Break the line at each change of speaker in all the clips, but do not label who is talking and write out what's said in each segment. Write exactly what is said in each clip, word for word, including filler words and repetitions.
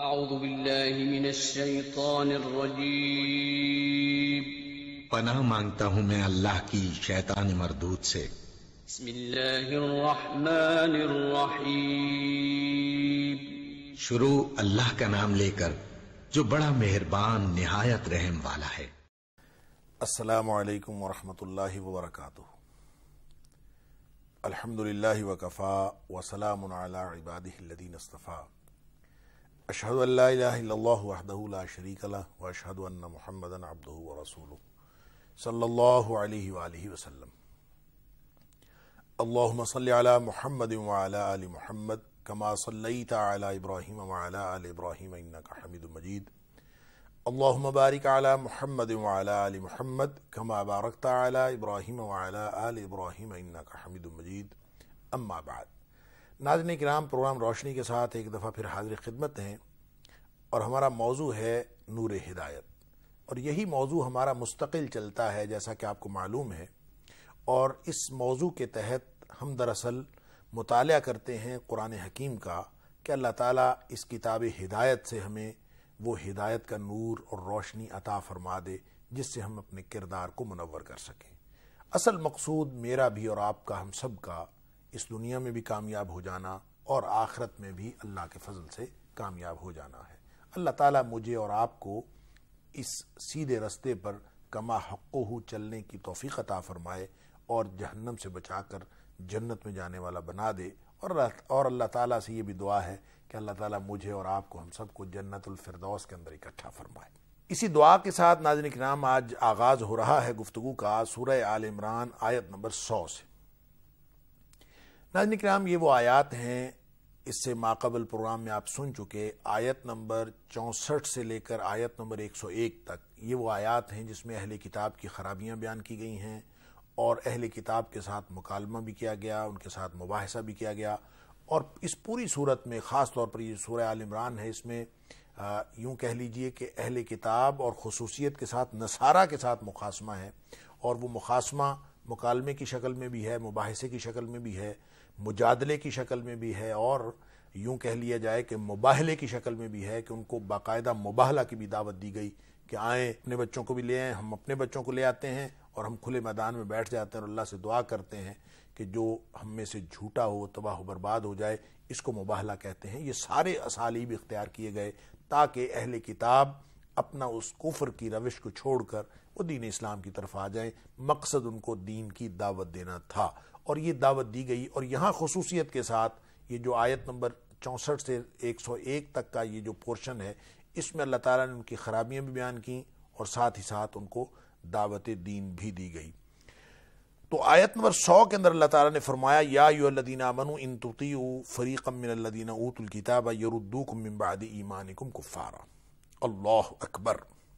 اعوذ باللہ من الشیطان الرجیم
پناہ مانگتا ہوں میں اللہ کی شیطان مردود سے۔
بسم اللہ الرحمن الرحیم
شروع اللہ کا نام لے کر جو بڑا مہربان نہایت رحم والا ہے۔
السلام علیکم ورحمۃ اللہ وبرکاتہ۔ الحمدللہ وکفا وسلام علی عبادہ الذین اصطفیٰ۔ اشہد ان لا الہ الا اللہ وحدہ لا شریک لہ واشہد ان محمدا عبدہ ورسولہ صلی اللہ علیہ وآلہ وسلم۔ اللہم صلی علی محمد وعلی آل محمد کما صلیت علی ابراہیم وعلی آل ابراہیم انکا حمید مجید۔ اللہم بارک علی محمد وعلی آل محمد کما بارکت علی ابراہیم وعلی آل ابراہیم انکا حمید مجید۔ اما بعد، ناظرین کرام، پروگرام روشنی کے ساتھ ایک دفعہ پھر حاضر خدمت ہیں، اور ہمارا موضوع ہے نور ہدایت، اور یہی موضوع ہمارا مستقل چلتا ہے جیسا کہ آپ کو معلوم ہے۔ اور اس موضوع کے تحت ہم دراصل مطالعہ کرتے ہیں قرآن حکیم کا کہ اللہ تعالیٰ اس کتاب ہدایت سے ہمیں وہ ہدایت کا نور اور روشنی عطا فرما دے جس سے ہم اپنے کردار کو منور کر سکیں۔ اصل مقصود میرا بھی اور آپ کا، ہم سب کا، اس دنیا میں بھی کامیاب ہو جانا اور آخرت میں بھی اللہ کے فضل سے کامیاب ہو جانا ہے۔ اللہ تعالیٰ مجھے اور آپ کو اس سیدھے رستے پر کما حقہ چلنے کی توفیق عطا فرمائے اور جہنم سے بچا کر جنت میں جانے والا بنا دے، اور اور اللہ تعالیٰ سے یہ بھی دعا ہے کہ اللہ تعالیٰ مجھے اور آپ کو، ہم سب کو جنت الفردوس کے اندر اکٹھا فرمائے۔ اسی دعا کے ساتھ ناظرین کرام آج آغاز ہو رہا ہے گفتگو کا سورہ آل عمران آیت نمبر سو سے۔ ناظرین کرام، یہ وہ آیات ہیں، اس سے ماقبل پروگرام میں آپ سن چکے، آیت نمبر چونسٹھ سے لے کر آیت نمبر ایک سو ایک تک یہ وہ آیات ہیں جس میں اہل کتاب کی خرابیاں بیان کی گئی ہیں، اور اہل کتاب کے ساتھ مکالمہ بھی کیا گیا، ان کے ساتھ مباحثہ بھی کیا گیا۔ اور اس پوری صورت میں خاص طور پر یہ سورہ آل عمران ہے، اس میں یوں کہہ لیجئے کہ اہل کتاب اور خصوصیت کے ساتھ نصارہ کے ساتھ مخاصمہ ہے، اور وہ مخاصمہ مکالمے کی شکل میں بھی ہے، مباحثے کی شکل میں بھی ہے، مجادلے کی شکل میں بھی ہے، اور یوں کہہ لیا جائے کہ مباہلے کی شکل میں بھی ہے کہ ان کو باقاعدہ مباہلہ کی بھی دعوت دی گئی کہ آئیں اپنے بچوں کو بھی لے آئیں، ہم اپنے بچوں کو لے آتے ہیں اور ہم کھلے میدان میں بیٹھ جاتے ہیں اور اللہ سے دعا کرتے ہیں کہ جو ہم میں سے جھوٹا ہو، تباہ و برباد ہو جائے، اس کو مباہلہ کہتے ہیں۔ یہ سارے اسالیب اختیار کیے گئے تاکہ اہل کتاب اپنا اس کفر کی روش کو چھوڑ کر وہ دین اسلام کی طرف آ جائیں۔ مقصد ان کو دین کی دعوت دینا تھا، اور یہ دعوت دی گئی۔ اور یہاں خصوصیت کے ساتھ یہ جو آیت نمبر چونسٹھ سے ایک سو ایک تک کا یہ جو پورشن ہے، اس میں اللہ تعالیٰ نے ان کی خرابیاں بھی بیان کی اور ساتھ ہی ساتھ ان کو دعوت دین بھی دی گئی۔ تو آیت نمبر سو کے اندر اللہ تعالیٰ نے فرمایا، یا ایھا الذین آمنوا ان تطیعوا فریقا من الذین اوتوا الکتاب یردوکم من بعد ایمانکم کفارا۔ اللہ اکبر۔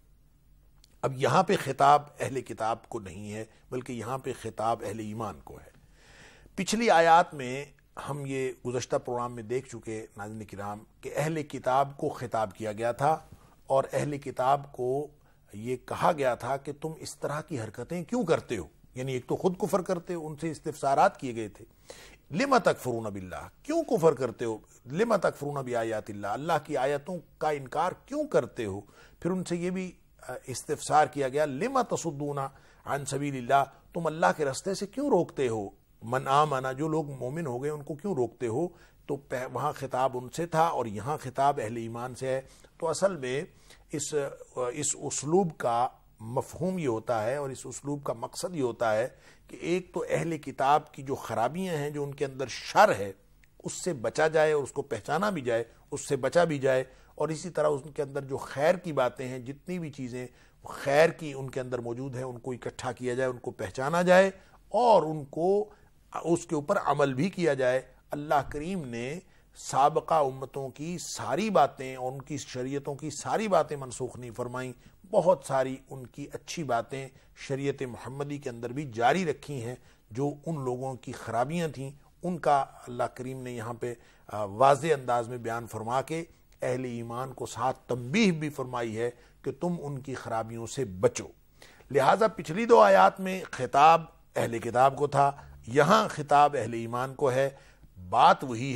اب یہاں پہ خطاب اہل کتاب کو نہیں ہے، بلکہ یہاں پہ خطاب اہل ایمان کو ہے۔ پچھلی آیات میں ہم یہ گزشتہ پروگرام میں دیکھ چکے ناظرین کرام کہ اہل کتاب کو خطاب کیا گیا تھا، اور اہل کتاب کو یہ کہا گیا تھا کہ تم اس طرح کی حرکتیں کیوں کرتے ہو، یعنی ایک تو خود کفر کرتے ہو، ان سے استفسارات کیے گئے تھے، لم تکفرون باللہ، کیوں کفر کرتے ہو، لم تکفرون بآیات اللہ، اللہ کی آیتوں کا انکار کیوں کرتے ہو۔ پھر ان سے یہ بھی استفسار کیا گیا، لم تصدون عن سبیل اللہ، تم اللہ کے راستے سے کیوں روکتے ہو، من آمنا، جو لوگ مومن ہو گئے ان کو کیوں روکتے ہو۔ تو وہاں خطاب ان سے تھا اور یہاں خطاب اہل ایمان سے ہے۔ تو اصل میں اس اس اسلوب کا مفہوم یہ ہوتا ہے اور اس اسلوب کا مقصد یہ ہوتا ہے کہ ایک تو اہل کتاب کی جو خرابیاں ہیں، جو ان کے اندر شر ہے، اس سے بچا جائے اور اس کو پہچانا بھی جائے، اس سے بچا بھی جائے، اور اسی طرح ان کے اندر جو خیر کی باتیں ہیں، جتنی بھی چیزیں خیر کی ان کے اندر موجود ہیں، ان کو اکٹھا کیا جائے، ان کو پہچانا جائے اور ان کو اس کے اوپر عمل بھی کیا جائے۔ اللہ کریم نے سابقہ امتوں کی ساری باتیں اور ان کی شریعتوں کی ساری باتیں منسوخ نہیں فرمائیں، بہت ساری ان کی اچھی باتیں شریعت محمدی کے اندر بھی جاری رکھی ہیں۔ جو ان لوگوں کی خرابیاں تھیں ان کا اللہ کریم نے یہاں پہ واضح انداز میں بیان فرما کے اہل ایمان کو ساتھ تنبیہ بھی فرمائی ہے کہ تم ان کی خرابیوں سے بچو۔ لہٰذا پچھلی دو آیات میں خطاب اہل کتاب کو تھا، یہاں خطاب اہل ایمان کو ہے۔ بات وہی ہے،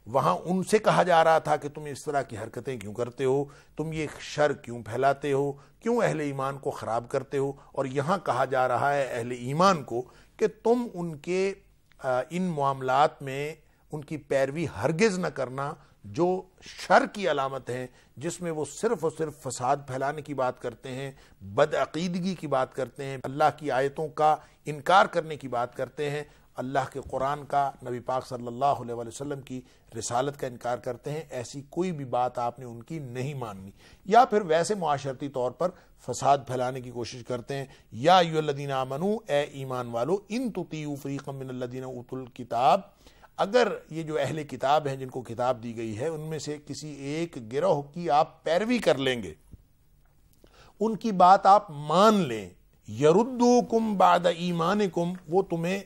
وہاں ان سے کہا جا رہا تھا کہ تم اس طرح کی حرکتیں کیوں کرتے ہو، تم یہ شر کیوں پھیلاتے ہو، کیوں اہل ایمان کو خراب کرتے ہو، اور یہاں کہا جا رہا ہے اہل ایمان کو کہ تم ان کے ان معاملات میں ان کی پیروی ہرگز نہ کرنا جو شر کی علامت ہیں، جس میں وہ صرف اور صرف فساد پھیلانے کی بات کرتے ہیں، بدعقیدگی کی بات کرتے ہیں، اللہ کی آیتوں کا انکار کرنے کی بات کرتے ہیں، اللہ کے قرآن کا، نبی پاک صلی اللہ علیہ وآلہ وسلم کی رسالت کا انکار کرتے ہیں۔ ایسی کوئی بھی بات آپ نے ان کی نہیں ماننی، یا پھر ویسے معاشرتی طور پر فساد پھیلانے کی کوشش کرتے ہیں۔ یا ایھا الذین آمنو، اے ایمان والو، ان تطیعوا فریقا من الذین اوتوا الکتاب، اگر یہ جو اہل کتاب ہیں جن کو کتاب دی گئی ہے ان میں سے کسی ایک گروہ کی آپ پیروی کر لیں گے، ان کی بات آپ مان لیں، یردوکم بعد ایمانکم، وہ تمہیں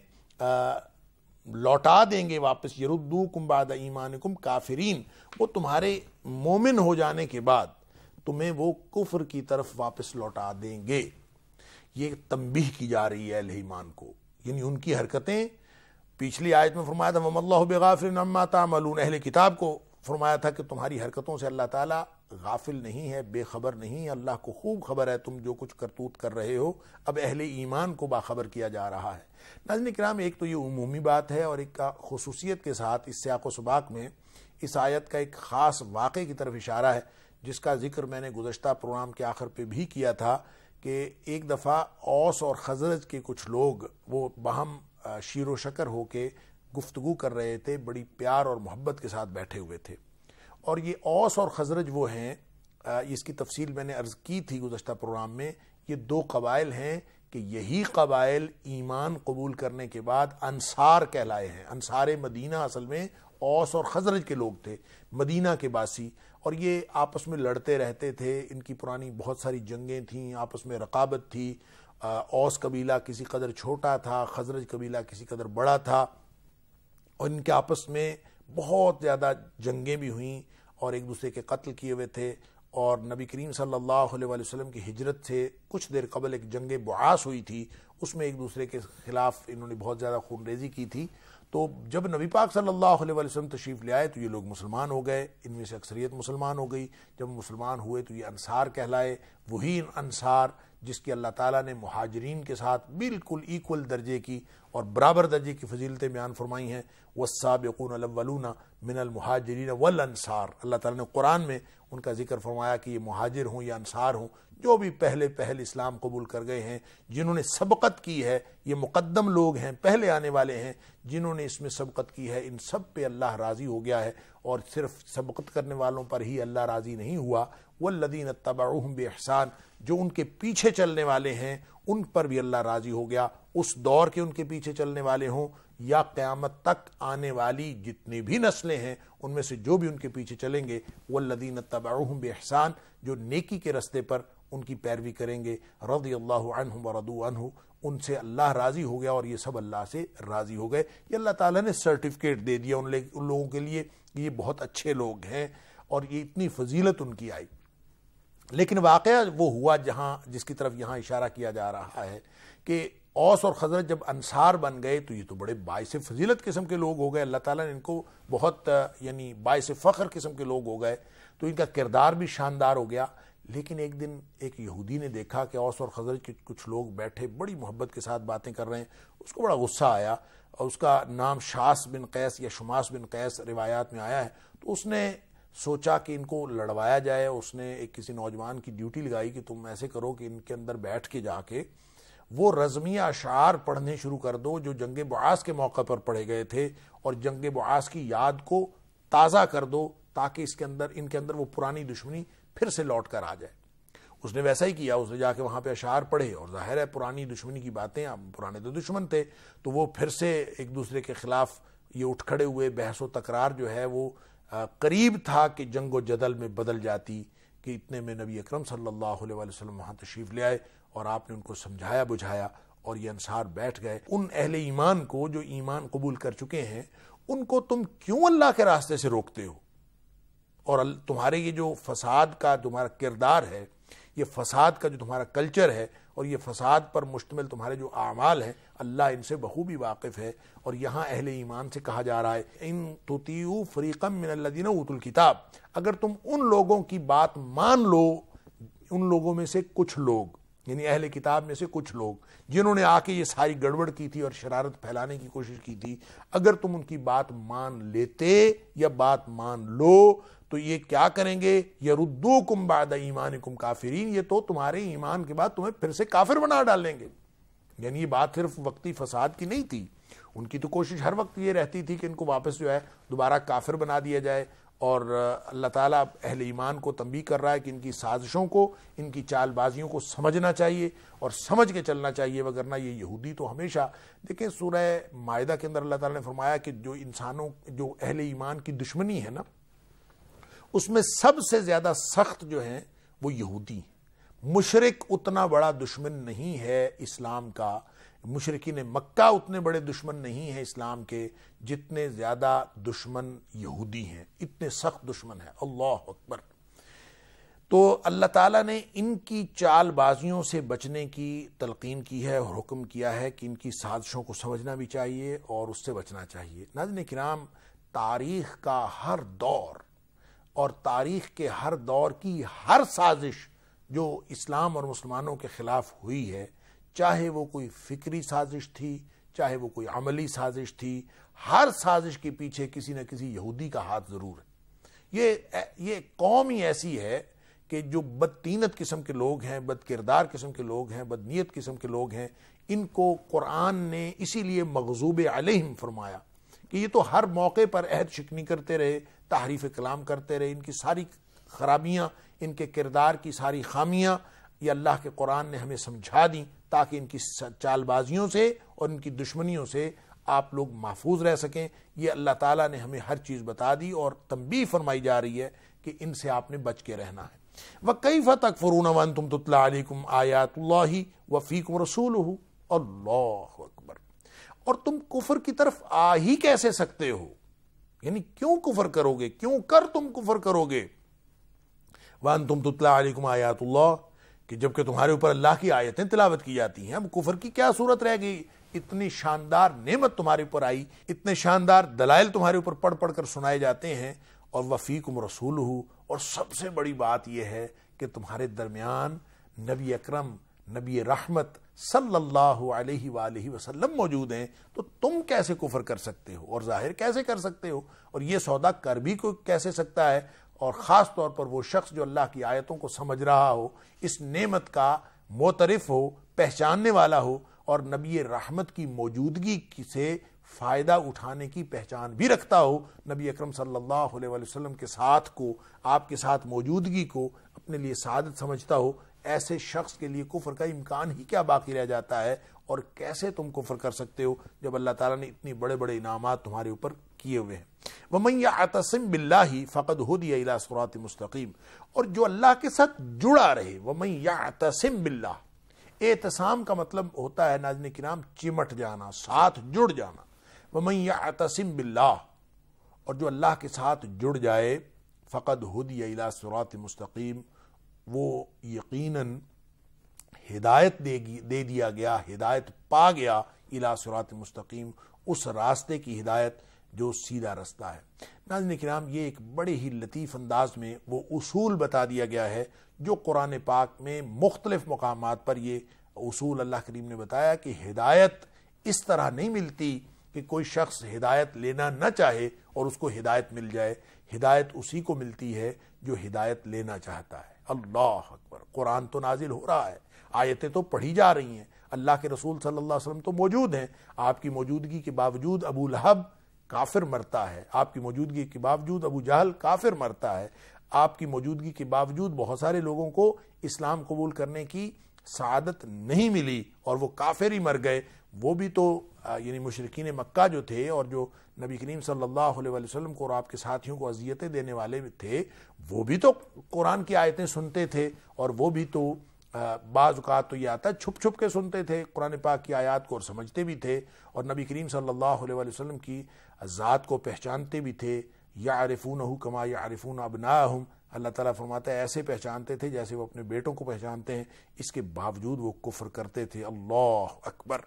لوٹا دیں گے واپس، یردوکم بعد ایمانکم کافرین، وہ تمہارے مومن ہو جانے کے بعد تمہیں وہ کفر کی طرف واپس لوٹا دیں گے۔ یہ تنبیہ کی جا رہی ہے اہل ایمان کو، یعنی ان کی حرکتیں، پچھلی آیت میں فرمایا تھا وَمَا اللَّهُ بِغَافِلٍ عَمَّا تَعْمَلُونَ، اہل کتاب کو فرمایا تھا کہ تمہاری حرکتوں سے اللہ تعالیٰ غافل نہیں ہے، بے خبر نہیں، اللہ کو خوب خبر ہے تم جو کچھ کرتوت کر رہے ہو۔ اب اہل ایمان کو باخبر کیا جا رہا ہے۔ ناظرین کرام، ایک تو یہ عمومی بات ہے، اور ایک کا خصوصیت کے ساتھ اس سیاق و سباق میں اس آیت کا ایک خاص واقعے کی طرف اشارہ ہے، جس کا ذکر میں نے گزشتہ پروگرام کے آخر پہ بھی کیا تھا کہ ایک دفعہ اوس اور خزرج کے کچھ لوگ وہ باہم شیر و شکر ہو کے گفتگو کر رہے تھے، بڑی پیار اور محبت کے ساتھ بیٹھے ہوئے تھے، اور یہ اوس اور خزرج وہ ہیں، اس کی تفصیل میں نے عرض کی تھی گزشتہ پروگرام میں، یہ دو قبائل ہیں کہ یہی قبائل ایمان قبول کرنے کے بعد انصار کہلائے ہیں۔ انصار مدینہ اصل میں اوس اور خزرج کے لوگ تھے، مدینہ کے باسی، اور یہ آپس میں لڑتے رہتے تھے، ان کی پرانی بہت ساری جنگیں تھیں، آپس میں رقابت تھی، اوس قبیلہ کسی قدر چھوٹا تھا، خزرج قبیلہ کسی قدر بڑا تھا، اور ان کے آپس میں بہت زیادہ جنگیں بھی ہوئیں اور ایک دوسرے کے قتل کیے ہوئے تھے، اور نبی کریم صلی اللہ علیہ وآلہ وسلم کی ہجرت سے کچھ دیر قبل ایک جنگ بعاث ہوئی تھی، اس میں ایک دوسرے کے خلاف انہوں نے بہت زیادہ خون ریزی کی تھی۔ تو جب نبی پاک صلی اللہ علیہ وآلہ وسلم تشریف لے آئے تو یہ لوگ مسلمان ہو گئے، ان میں سے اکثریت مسلمان ہو گئی۔ جب مسلمان ہوئے تو یہ انصار کہلائے، وہی انصار جس کی اللہ تعالیٰ نے مہاجرین کے ساتھ بالکل ایکول درجے کی اور برابر درجے کی فضیلتیں بیان فرمائی ہیں۔ والسابقون الاولون من المہاجرین والانصار، اللہ تعالیٰ نے قرآن میں ان کا ذکر فرمایا کہ یہ مہاجر ہوں یا انصار ہوں، جو بھی پہلے پہل اسلام قبول کر گئے ہیں، جنہوں نے سبقت کی ہے، یہ مقدم لوگ ہیں، پہلے آنے والے ہیں، جنہوں نے اس میں سبقت کی ہے، ان سب پہ اللہ راضی ہو گیا ہے۔ اور صرف سبقت کرنے والوں پر ہی اللہ راضی نہیں ہوا، والذین اتبعوہم بإحسان، جو ان کے پیچھے چلنے والے ہیں ان پر بھی اللہ راضی ہو گیا، اس دور کے ان کے پیچھے چلنے والے ہوں یا قیامت تک آنے والی جتنی بھی نسلیں ہیں ان میں سے جو بھی ان کے پیچھے چلیں گے، والذین اتبعوہم بإحسان، جو نیکی کے رستے پر ان کی پیروی کریں گے، رضی اللہ عنہم ورضوا عنہ، ان سے اللہ راضی ہو گیا اور یہ سب اللہ سے راضی ہو گئے۔ یہ اللہ تعالیٰ نے سرٹیفکیٹ دے دیا ان لوگوں کے لیے کہ یہ بہت اچھے لوگ ہیں اور یہ اتنی فضیلت ان کی آئی۔ لیکن واقعہ وہ ہوا جہاں جس کی طرف یہاں اشارہ کیا جا رہا ہے کہ اوس اور خزرج جب انصار بن گئے تو یہ تو بڑے باعث فضیلت قسم کے لوگ ہو گئے، اللہ تعالیٰ نے ان کو بہت یعنی باعث فخر قسم کے لوگ ہو گئے، تو ان کا کردار بھی شاندار ہو گیا۔ لیکن ایک دن ایک یہودی نے دیکھا کہ اوس اور خزرج کے کچھ لوگ بیٹھے بڑی محبت کے ساتھ باتیں کر رہے ہیں، اس کو بڑا غصہ آیا، اور اس کا نام شاس بن قیس یا شماس بن قیس روایات میں آیا ہے، تو اس نے سوچا کہ ان کو لڑوایا جائے۔ اس نے ایک کسی نوجوان کی ڈیوٹی لگائی کہ تم ایسے کرو کہ ان کے اندر بیٹھ کے جا کے وہ رزمیہ اشعار پڑھنے شروع کر دو جو جنگ بعاث کے موقع پر پڑھے گئے تھے، اور جنگ بعاث کی یاد کو تازہ کر دو تاکہ اس کے اندر ان کے اندر وہ پرانی دشمنی پھر سے لوٹ کر آ جائے۔ اس نے ویسا ہی کیا، اس نے جا کے وہاں پہ اشعار پڑھے، اور ظاہر ہے پرانی دشمنی کی باتیں، پرانے تو دشمن تھے تو وہ پھر سے ایک دوسرے کے خلاف یہ اٹھ کھڑے ہوئے، بحث و تکرار جو ہے وہ قریب تھا کہ جنگ و جدل میں بدل جاتی، کہ اتنے میں نبی اکرم صلی اللہ علیہ وآلہ وسلم وہاں تشریف لے آئے اور آپ نے ان کو سمجھایا بجھایا، اور یہ انصار بیٹھ گئے۔ ان اہل ایمان کو جو ایمان قبول کر چکے ہیں ان کو تم کیوں اللہ کے راستے سے روکتے ہو، اور تمہارے یہ جو فساد کا تمہارا کردار ہے یہ فساد کا جو تمہارا کلچر ہے اور یہ فساد پر مشتمل تمہارے جو اعمال ہیں، اللہ ان سے بخوبی واقف ہے۔ اور یہاں اہل ایمان سے کہا جا رہا ہے ان تطیعوا فریقا من الذین اوتوا الکتاب، اگر تم ان لوگوں کی بات مان لو، ان لوگوں میں سے کچھ لوگ یعنی اہل کتاب میں سے کچھ لوگ جنہوں نے آ کے یہ ساری گڑبڑ کی تھی اور شرارت پھیلانے کی کوشش کی تھی، اگر تم ان کی بات مان لیتے یا بات مان لو تو یہ کیا کریں گے؟ یردوکم بعد ایمانکم کافرین، یہ تو تمہارے ایمان کے بعد تمہیں پھر سے کافر بنا ڈالیں گے۔ یعنی یہ بات صرف وقتی فساد کی نہیں تھی، ان کی تو کوشش ہر وقت یہ رہتی تھی کہ ان کو واپس جو ہے دوبارہ کافر بنا دیا جائے۔ اور اللہ تعالیٰ اہل ایمان کو تنبیہ کر رہا ہے کہ ان کی سازشوں کو، ان کی چال بازیوں کو سمجھنا چاہیے اور سمجھ کے چلنا چاہیے، وگرنہ یہ یہودی تو ہمیشہ دیکھیں سورہ مائدہ کے اندر اللہ تعالیٰ نے فرمایا کہ جو انسانوں جو اہل ایمان کی دشمنی ہے نا، اس میں سب سے زیادہ سخت جو ہیں وہ یہودی ہیں۔ مشرک اتنا بڑا دشمن نہیں ہے اسلام کا، مشرکین مکہ اتنے بڑے دشمن نہیں ہیں اسلام کے جتنے زیادہ دشمن یہودی ہیں، اتنے سخت دشمن ہیں۔ اللہ اکبر۔ تو اللہ تعالیٰ نے ان کی چال بازیوں سے بچنے کی تلقین کی ہے اور حکم کیا ہے کہ ان کی سازشوں کو سمجھنا بھی چاہیے اور اس سے بچنا چاہیے۔ ناظرین کرام، تاریخ کا ہر دور اور تاریخ کے ہر دور کی ہر سازش جو اسلام اور مسلمانوں کے خلاف ہوئی ہے، چاہے وہ کوئی فکری سازش تھی، چاہے وہ کوئی عملی سازش تھی، ہر سازش کے پیچھے کسی نہ کسی یہودی کا ہاتھ ضرور ہے۔ یہ یہ قوم ہی ایسی ہے کہ جو بدتینت قسم کے لوگ ہیں، بد کردار قسم کے لوگ ہیں، بد نیت قسم کے لوگ ہیں، ان کو قرآن نے اسی لیے مغضوب علیہم فرمایا کہ یہ تو ہر موقع پر عہد شکنی کرتے رہے، تحریف کلام کرتے رہے، ان کی ساری خرابیاں، ان کے کردار کی ساری خامیاں یہ اللہ کے قرآن نے ہمیں سمجھا دیں تاکہ ان کی چال بازیوں سے اور ان کی دشمنیوں سے آپ لوگ محفوظ رہ سکیں۔ یہ اللہ تعالیٰ نے ہمیں ہر چیز بتا دی اور تنبیہ فرمائی جا رہی ہے کہ ان سے آپ نے بچ کے رہنا ہے۔ وَكَيْفَ تَكْفُرُونَ وَأَنْتُمْ تُتْلَىٰ عَلَيْكُمْ آيَاتُ اللَّهِ وَفِيكُمْ رَسُولُهُ، اللہ اکبر۔ اور تم کفر کی طرف آ ہی کیسے سکتے ہو؟ یعنی کیوں کفر کرو گے؟ کیوں کر تم کفر کرو گے؟ وَأَنْتُمْ تُتْلَىٰ عَلَيْكُمْ آيَاتُ اللَّهِ، کہ جبکہ تمہارے اوپر اللہ کی آیتیں تلاوت کی جاتی ہیں، اب کفر کی کیا صورت رہ گئی؟ اتنی شاندار نعمت تمہارے اوپر آئی، اتنے شاندار دلائل تمہارے اوپر پڑھ پڑھ کر سنائے جاتے ہیں، اور وفیکم رسولہ، اور سب سے بڑی بات یہ ہے کہ تمہارے درمیان نبی اکرم، نبی رحمت صلی اللہ علیہ وآلہ وسلم موجود ہیں، تو تم کیسے کفر کر سکتے ہو اور ظاہر کیسے کر سکتے ہو؟ اور یہ سودا کر بھی کوئی کیسے سکتا ہے؟ اور خاص طور پر وہ شخص جو اللہ کی آیتوں کو سمجھ رہا ہو، اس نعمت کا معترف ہو، پہچاننے والا ہو، اور نبی رحمت کی موجودگی سے فائدہ اٹھانے کی پہچان بھی رکھتا ہو، نبی اکرم صلی اللہ علیہ وآلہ وسلم کے ساتھ کو، آپ کے ساتھ موجودگی کو اپنے لیے سعادت سمجھتا ہو، ایسے شخص کے لیے کفر کا امکان ہی کیا باقی رہ جاتا ہے؟ اور کیسے تم کفر کر سکتے ہو جب اللہ تعالیٰ نے اتنی بڑے بڑے انعامات تمہارے اوپر کیے ہوئے ہیں؟ وَمَن يَعْتَصِم بِاللَّهِ فَقَدْ هُدِيَ إِلَىٰ صِرَاطٍ مُسْتَقِيمٍ، اور جو اللہ کے ساتھ جڑا رہے، وَمَن يَعْتَصِم بِاللَّهِ، اعتصام کا مطلب ہوتا ہے ناظرین کرام چمٹ جانا، ساتھ جڑ جانا۔ وَمَن يَعْتَصِم بِاللَّهِ، اور جو اللہ کے ساتھ جڑ جائے، فَقَدْ هُدِيَ إِلَىٰ صِرَاطٍ مُسْتَقِيمٍ، وہ یقیناً ہدایت دے دیا گیا، ہدایت پا گیا، الی صراط مستقیم، اس راستے کی ہدایت جو سیدھا رستہ ہے۔ ناظرین کرام، یہ ایک بڑے ہی لطیف انداز میں وہ اصول بتا دیا گیا ہے جو قرآن پاک میں مختلف مقامات پر یہ اصول اللہ کریم نے بتایا کہ ہدایت اس طرح نہیں ملتی کہ کوئی شخص ہدایت لینا نہ چاہے اور اس کو ہدایت مل جائے، ہدایت اسی کو ملتی ہے جو ہدایت لینا چاہتا ہے۔ اللہ اکبر۔ قرآن تو نازل ہو رہا ہے، آیتیں تو پڑھی جا رہی ہیں، اللہ کے رسول صلی اللہ علیہ وسلم تو موجود ہیں، آپ کی موجودگی کے باوجود ابو لہب کافر مرتا ہے، آپ کی موجودگی کے باوجود ابو جہل کافر مرتا ہے، آپ کی موجودگی کے باوجود بہت سارے لوگوں کو اسلام قبول کرنے کی سعادت نہیں ملی اور وہ کافر ہی مر گئے۔ وہ بھی تو یعنی مشرکین مکہ جو تھے اور جو نبی کریم صلی اللہ علیہ وسلم کو اور آپ کے ساتھیوں کو اذیتیں دینے والے تھے، وہ بھی تو قرآن کی آیتیں سنتے تھے، اور وہ بھی تو بعض اوقات تو یہ آتا ہے چھپ چھپ کے سنتے تھے قرآن پاک کی آیات کو اور سمجھتے بھی تھے، اور نبی کریم صلی اللہ علیہ وسلم کی ذات کو پہچانتے بھی تھے۔ یعرفونہ کما یعرفون ابناءہم، اللہ تعالیٰ فرماتا ہے ایسے پہچانتے تھے جیسے وہ اپنے بیٹوں کو پہچانتے ہیں، اس کے باوجود وہ کفر کرتے تھے۔ اللہ اکبر۔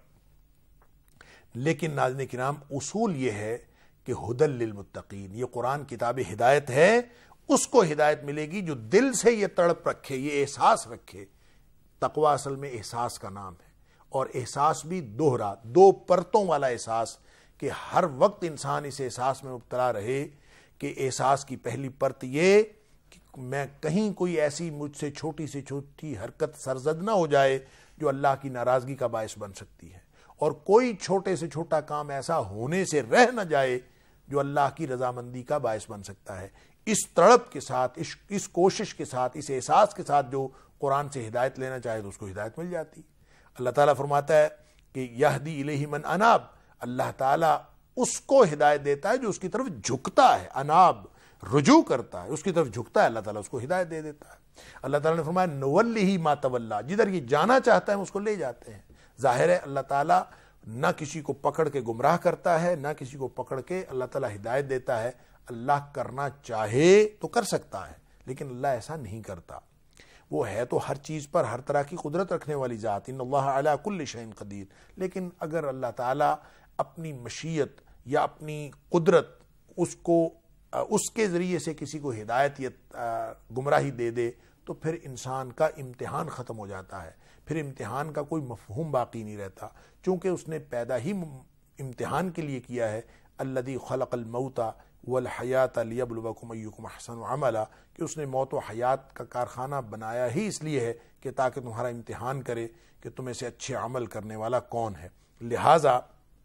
لیکن ناظرین کرام، اصول یہ ہے کہ ہدی للمتقین، یہ قرآن کتاب ہدایت ہے، اس کو ہدایت ملے گی جو دل سے یہ تڑپ رکھے، یہ احساس رکھے۔ تقوی اصل میں احساس کا نام ہے، اور احساس بھی دوہرا، دو پرتوں والا احساس، کہ ہر وقت انسان اس احساس میں مبتلا رہے کہ احساس کی پہلی پرت یہ کہ میں کہیں کوئی ایسی مجھ سے چھوٹی سے چھوٹی حرکت سرزد نہ ہو جائے جو اللہ کی ناراضگی کا باعث بن سکتی ہے، اور کوئی چھوٹے سے چھوٹا کام ایسا ہونے سے رہ نہ جائے جو اللہ کی رضامندی کا باعث بن سکتا ہے۔ اس تڑپ کے ساتھ، اس اس کوشش کے ساتھ، اس احساس کے ساتھ جو قرآن سے ہدایت لینا چاہے تو اس کو ہدایت مل جاتی۔ اللہ تعالیٰ فرماتا ہے کہ یہدی الیہ من اناب، اللہ تعالیٰ اس کو ہدایت دیتا ہے جو اس کی طرف جھکتا ہے، اناب رجوع کرتا ہے، اس کی طرف جھکتا ہے، اللہ تعالیٰ اس کو ہدایت دے دیتا ہے۔ اللہ تعالیٰ نے فرمایا نولیہ ما تولی، جدھر یہ جانا چاہتا ہے ہم اس کو لے جاتے ہیں۔ ظاہر ہے اللہ تعالیٰ نہ کسی کو پکڑ کے گمراہ کرتا ہے، نہ کسی کو پکڑ کے اللہ تعالیٰ ہدایت دیتا ہے۔ اللہ کرنا چاہے تو کر سکتا ہے، لیکن اللہ ایسا نہیں کرتا۔ وہ ہے تو ہر چیز پر ہر طرح کی قدرت رکھنے والی ذات، ان اللہ علی کل شیء قدیر، لیکن اگر اللہ تعالیٰ اپنی مشیت یا اپنی قدرت اس کو اس کے ذریعے سے کسی کو ہدایت یا گمراہی دے دے تو پھر انسان کا امتحان ختم ہو جاتا ہے، پھر امتحان کا کوئی مفہوم باقی نہیں رہتا، چونکہ اس نے پیدا ہی امتحان کے لیے کیا ہے۔ الذی خلق الموت والحیات لیبلوکم ایکم احسن عملا، کہ اس نے موت و حیات کا کارخانہ بنایا ہی اس لیے ہے کہ تاکہ تمہارا امتحان کرے کہ تم میں سے اچھے عمل کرنے والا کون ہے۔ لہٰذا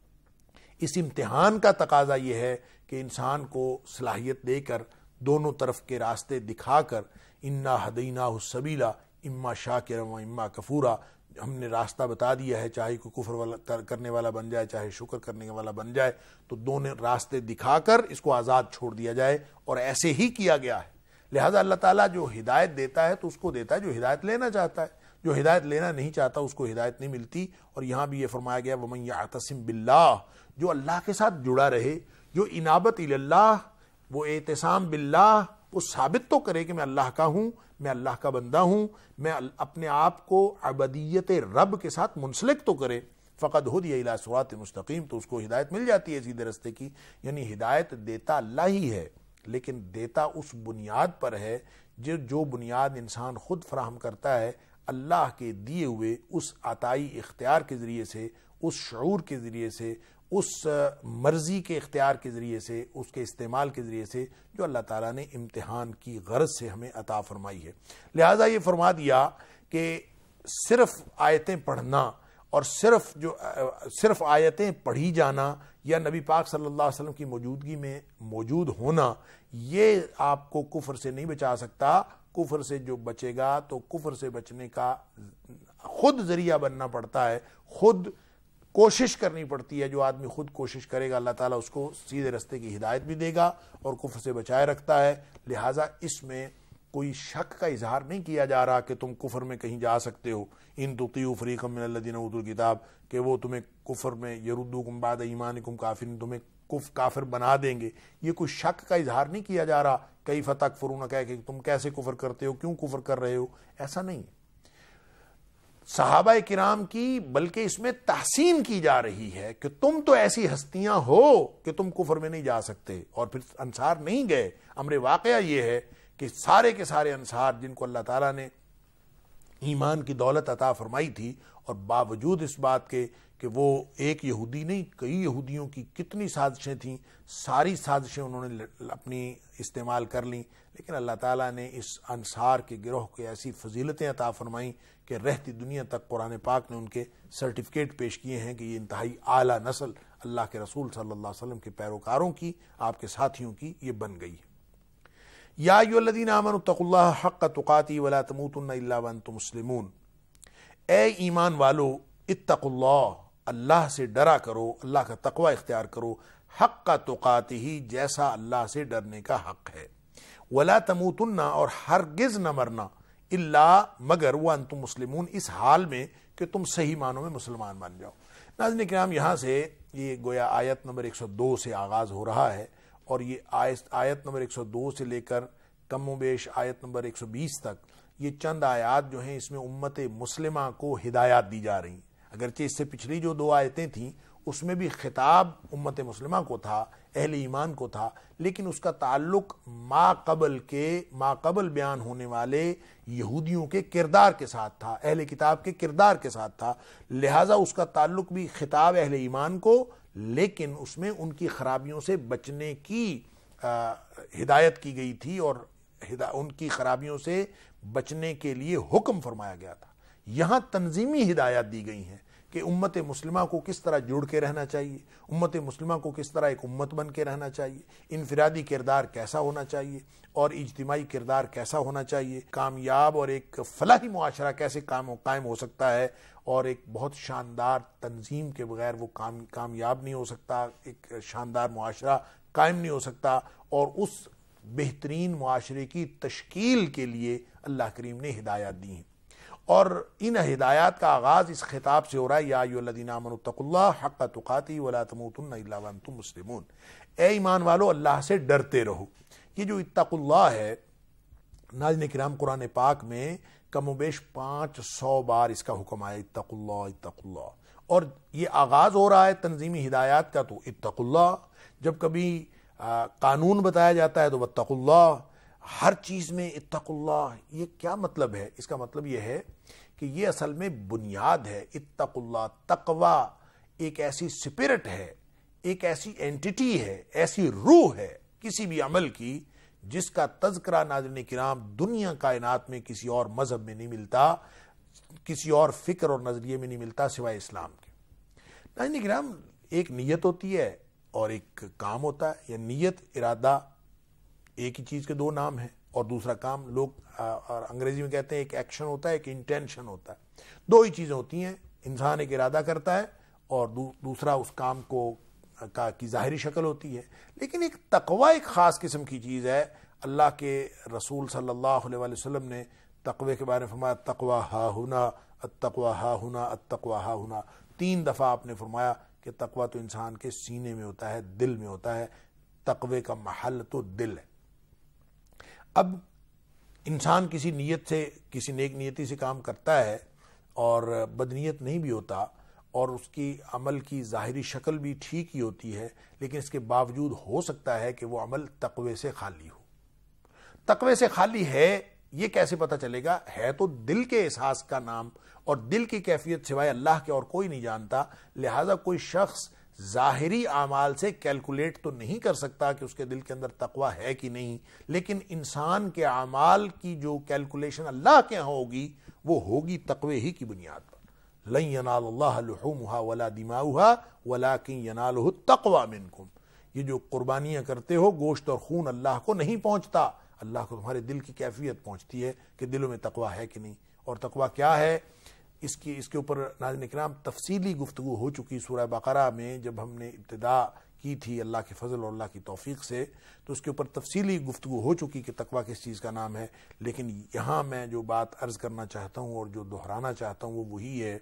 اس امتحان کا تقاضا یہ ہے کہ انسان کو صلاحیت دے کر، دونوں طرف کے راستے دکھا کر، انا ہدیناہ السبیل اما شاکرا و اما کفورا، ہم نے راستہ بتا دیا ہے، چاہے کوئی کفر والا کرنے والا بن جائے چاہے شکر کرنے والا بن جائے، تو دونوں راستے دکھا کر اس کو آزاد چھوڑ دیا جائے، اور ایسے ہی کیا گیا ہے۔ لہذا اللہ تعالیٰ جو ہدایت دیتا ہے تو اس کو دیتا ہے جو ہدایت لینا چاہتا ہے، جو ہدایت لینا نہیں چاہتا اس کو ہدایت نہیں ملتی۔ اور یہاں بھی یہ فرمایا گیا وَمَن يَعْتَصِم بِاللَّهِ، جو اللہ کے ساتھ جڑا رہے، جو انابت اللہ، وہ اعتصام باللہ، وہ ثابت تو کرے کہ میں اللہ کا ہوں، میں اللہ کا بندہ ہوں، میں اپنے آپ کو عبدیت رب کے ساتھ منسلک تو کرے، فقد ہدی الی صراط مستقیم، تو اس کو ہدایت مل جاتی ہے سیدھے رستے کی۔ یعنی ہدایت دیتا اللہ ہی ہے، لیکن دیتا اس بنیاد پر ہے جو جو بنیاد انسان خود فراہم کرتا ہے، اللہ کے دیے ہوئے اس عطائی اختیار کے ذریعے سے، اس شعور کے ذریعے سے، اس مرضی کے اختیار کے ذریعے سے، اس کے استعمال کے ذریعے سے جو اللہ تعالیٰ نے امتحان کی غرض سے ہمیں عطا فرمائی ہے۔ لہٰذا یہ فرما دیا کہ صرف آیتیں پڑھنا اور صرف جو صرف آیتیں پڑھی جانا یا نبی پاک صلی اللہ علیہ وسلم کی موجودگی میں موجود ہونا، یہ آپ کو کفر سے نہیں بچا سکتا۔ کفر سے جو بچے گا تو کفر سے بچنے کا خود ذریعہ بننا پڑتا ہے، خود کوشش کرنی پڑتی ہے۔ جو آدمی خود کوشش کرے گا اللہ تعالیٰ اس کو سیدھے رستے کی ہدایت بھی دے گا اور کفر سے بچائے رکھتا ہے۔ لہٰذا اس میں کوئی شک کا اظہار نہیں کیا جا رہا کہ تم کفر میں کہیں جا سکتے ہو، ان تطیعوا فریقا من الذین اوتوا الکتاب، کہ وہ تمہیں کفر میں یردوکم بعد ایمانکم کافرین، تمہیں کف کافر بنا دیں گے۔ یہ کوئی شک کا اظہار نہیں کیا جا رہا، کیف تکفرون، کہہ کہ تم کیسے کفر کرتے ہو، کیوں کفر کر رہے ہو، ایسا نہیں۔ صحابہ کرام کی بلکہ اس میں تحسین کی جا رہی ہے کہ تم تو ایسی ہستیاں ہو کہ تم کفر میں نہیں جا سکتے، اور پھر انصار نہیں گئے۔ امر واقعہ یہ ہے کہ سارے کے سارے انصار جن کو اللہ تعالیٰ نے ایمان کی دولت عطا فرمائی تھی، اور باوجود اس بات کے کہ وہ ایک یہودی نہیں کئی یہودیوں کی کتنی سازشیں تھیں، ساری سازشیں انہوں نے اپنی استعمال کر لیں، لیکن اللہ تعالیٰ نے اس انصار کے گروہ کو ایسی فضیلتیں عطا فرمائیں کہ رہتی دنیا تک قرآن پاک نے ان کے سرٹیفکیٹ پیش کیے ہیں کہ یہ انتہائی اعلیٰ نسل اللہ کے رسول صلی اللہ علیہ وسلم کے پیروکاروں کی، آپ کے ساتھیوں کی یہ بن گئی ہے۔ یا ایھا الذین آمنوا اتقوا اللہ حق تقاتہ ولا تموتن الا وانتم مسلمون، اے ایمان والو اتقوا اللہ، اللہ سے ڈرا کرو، اللہ کا تقوی اختیار کرو، حق تقاتہ، جیسا اللہ سے ڈرنے کا حق ہے، ولا تموتن، اور ہرگز نہ مرنا، الا مگر وانتم مسلمون، اس حال میں کہ تم صحیح معنوں میں مسلمان بن جاؤ۔ ناظرین کرام، یہاں سے یہ گویا آیت نمبر ایک سو دو سے آغاز ہو رہا ہے، اور یہ آیت آیت نمبر ایک سو دو سے لے کر کم و بیش آیت نمبر ایک سو بیس تک یہ چند آیات جو ہیں اس میں امت مسلمہ کو ہدایات دی جا رہی ہیں. اگرچہ اس سے پچھلی جو دو آیتیں تھیں اس میں بھی خطاب امت مسلمہ کو تھا، اہل ایمان کو تھا، لیکن اس کا تعلق ما قبل کے ما قبل بیان ہونے والے یہودیوں کے کردار کے ساتھ تھا، اہل کتاب کے کردار کے ساتھ تھا. لہٰذا اس کا تعلق بھی خطاب اہل ایمان کو، لیکن اس میں ان کی خرابیوں سے بچنے کی ہدایت کی گئی تھی اور ان کی خرابیوں سے بچنے کے لیے حکم فرمایا گیا تھا. یہاں تنظیمی ہدایات دی گئی ہیں کہ امت مسلمہ کو کس طرح جڑ کے رہنا چاہیے، امت مسلمہ کو کس طرح ایک امت بن کے رہنا چاہیے، انفرادی کردار کیسا ہونا چاہیے اور اجتماعی کردار کیسا ہونا چاہیے، کامیاب اور ایک فلاحی معاشرہ کیسے قائم ہو سکتا ہے، اور ایک بہت شاندار تنظیم کے بغیر وہ کام کامیاب نہیں ہو سکتا، ایک شاندار معاشرہ قائم نہیں ہو سکتا. اور اس بہترین معاشرے کی تشکیل کے لیے اللہ کریم نے ہدایات دی ہیں. اور ان ہدایات کا آغاز اس خطاب سے ہو رہا ہے، یا ایھا الذین آمنوا اتقوا اللہ حق تقاتہ ولا تموتن الا وانتم مسلمون. اے ایمان والو اللہ سے ڈرتے رہو. یہ جو اتقوا اللہ ہے، ناظرین کرام قرآن پاک میں کم و بیش پانچ سو بار اس کا حکم آیا، اتقوا اللہ اتقوا اللہ. اور یہ آغاز ہو رہا ہے تنظیمی ہدایات کا تو اتقوا اللہ. جب کبھی قانون بتایا جاتا ہے تو واتقوا اللہ. ہر چیز میں اتقوا اللہ. یہ کیا مطلب ہے؟ اس کا مطلب یہ ہے کہ یہ اصل میں بنیاد ہے. اتقوا اللہ، تقوی ایک ایسی سپرٹ ہے، ایک ایسی اینٹیٹی ہے، ایسی روح ہے کسی بھی عمل کی جس کا تذکرہ ناظرین کرام دنیا کائنات میں کسی اور مذہب میں نہیں ملتا، کسی اور فکر اور نظریے میں نہیں ملتا سوائے اسلام کے. ناظرین کرام ایک نیت ہوتی ہے اور ایک کام ہوتا ہے، یا نیت ارادہ ایک ہی چیز کے دو نام ہیں، اور دوسرا کام لوگ اور انگریزی میں کہتے ہیں ایک ایکشن ہوتا ہے، ایک انٹینشن ہوتا ہے. دو ہی چیزیں ہوتی ہیں، انسان ایک ارادہ کرتا ہے اور دوسرا اس کام کو کا کی ظاہری شکل ہوتی ہے. لیکن ایک تقوی ایک خاص قسم کی چیز ہے. اللہ کے رسول صلی اللہ علیہ وآلہ وسلم نے تقوی کے بارے میں فرمایا التقوی ہا ہنا التقوی ہا ہنا التقوی ہا ہنا. تین دفعہ آپ نے فرمایا کہ تقوی تو انسان کے سینے میں ہوتا ہے، دل میں ہوتا ہے. تقوی کا محل تو دل ہے. اب انسان کسی نیت سے، کسی نیک نیتی سے کام کرتا ہے اور بدنیت نہیں بھی ہوتا، اور اس کی عمل کی ظاہری شکل بھی ٹھیک ہی ہوتی ہے، لیکن اس کے باوجود ہو سکتا ہے کہ وہ عمل تقوی سے خالی ہو. تقوی سے خالی ہے یہ کیسے پتہ چلے گا؟ ہے تو دل کے احساس کا نام، اور دل کی کیفیت سوائے اللہ کے اور کوئی نہیں جانتا. لہٰذا کوئی شخص ظاہری اعمال سے کیلکولیٹ تو نہیں کر سکتا کہ اس کے دل کے اندر تقوی ہے کہ نہیں، لیکن انسان کے اعمال کی جو کیلکولیشن اللہ کے ہاں ہوگی وہ ہوگی تقوی ہی کی بنیاد پر. لن ینال اللہ لحومها ولا دماؤها ولکن ینالہ التقوی منکم. یہ جو قربانیاں کرتے ہو، گوشت اور خون اللہ کو نہیں پہنچتا، اللہ کو تمہارے دل کی کیفیت پہنچتی ہے کہ دلوں میں تقوی ہے کہ نہیں. اور تقوی کیا ہے، اس کی اس کے اوپر ناظرین کرام تفصیلی گفتگو ہو چکی سورہ بقرہ میں. جب ہم نے ابتدا کی تھی اللہ کے فضل اور اللہ کی توفیق سے تو اس کے اوپر تفصیلی گفتگو ہو چکی کہ تقوی کس چیز کا نام ہے. لیکن یہاں میں جو بات عرض کرنا چاہتا ہوں اور جو دہرانا چاہتا ہوں وہ وہی ہے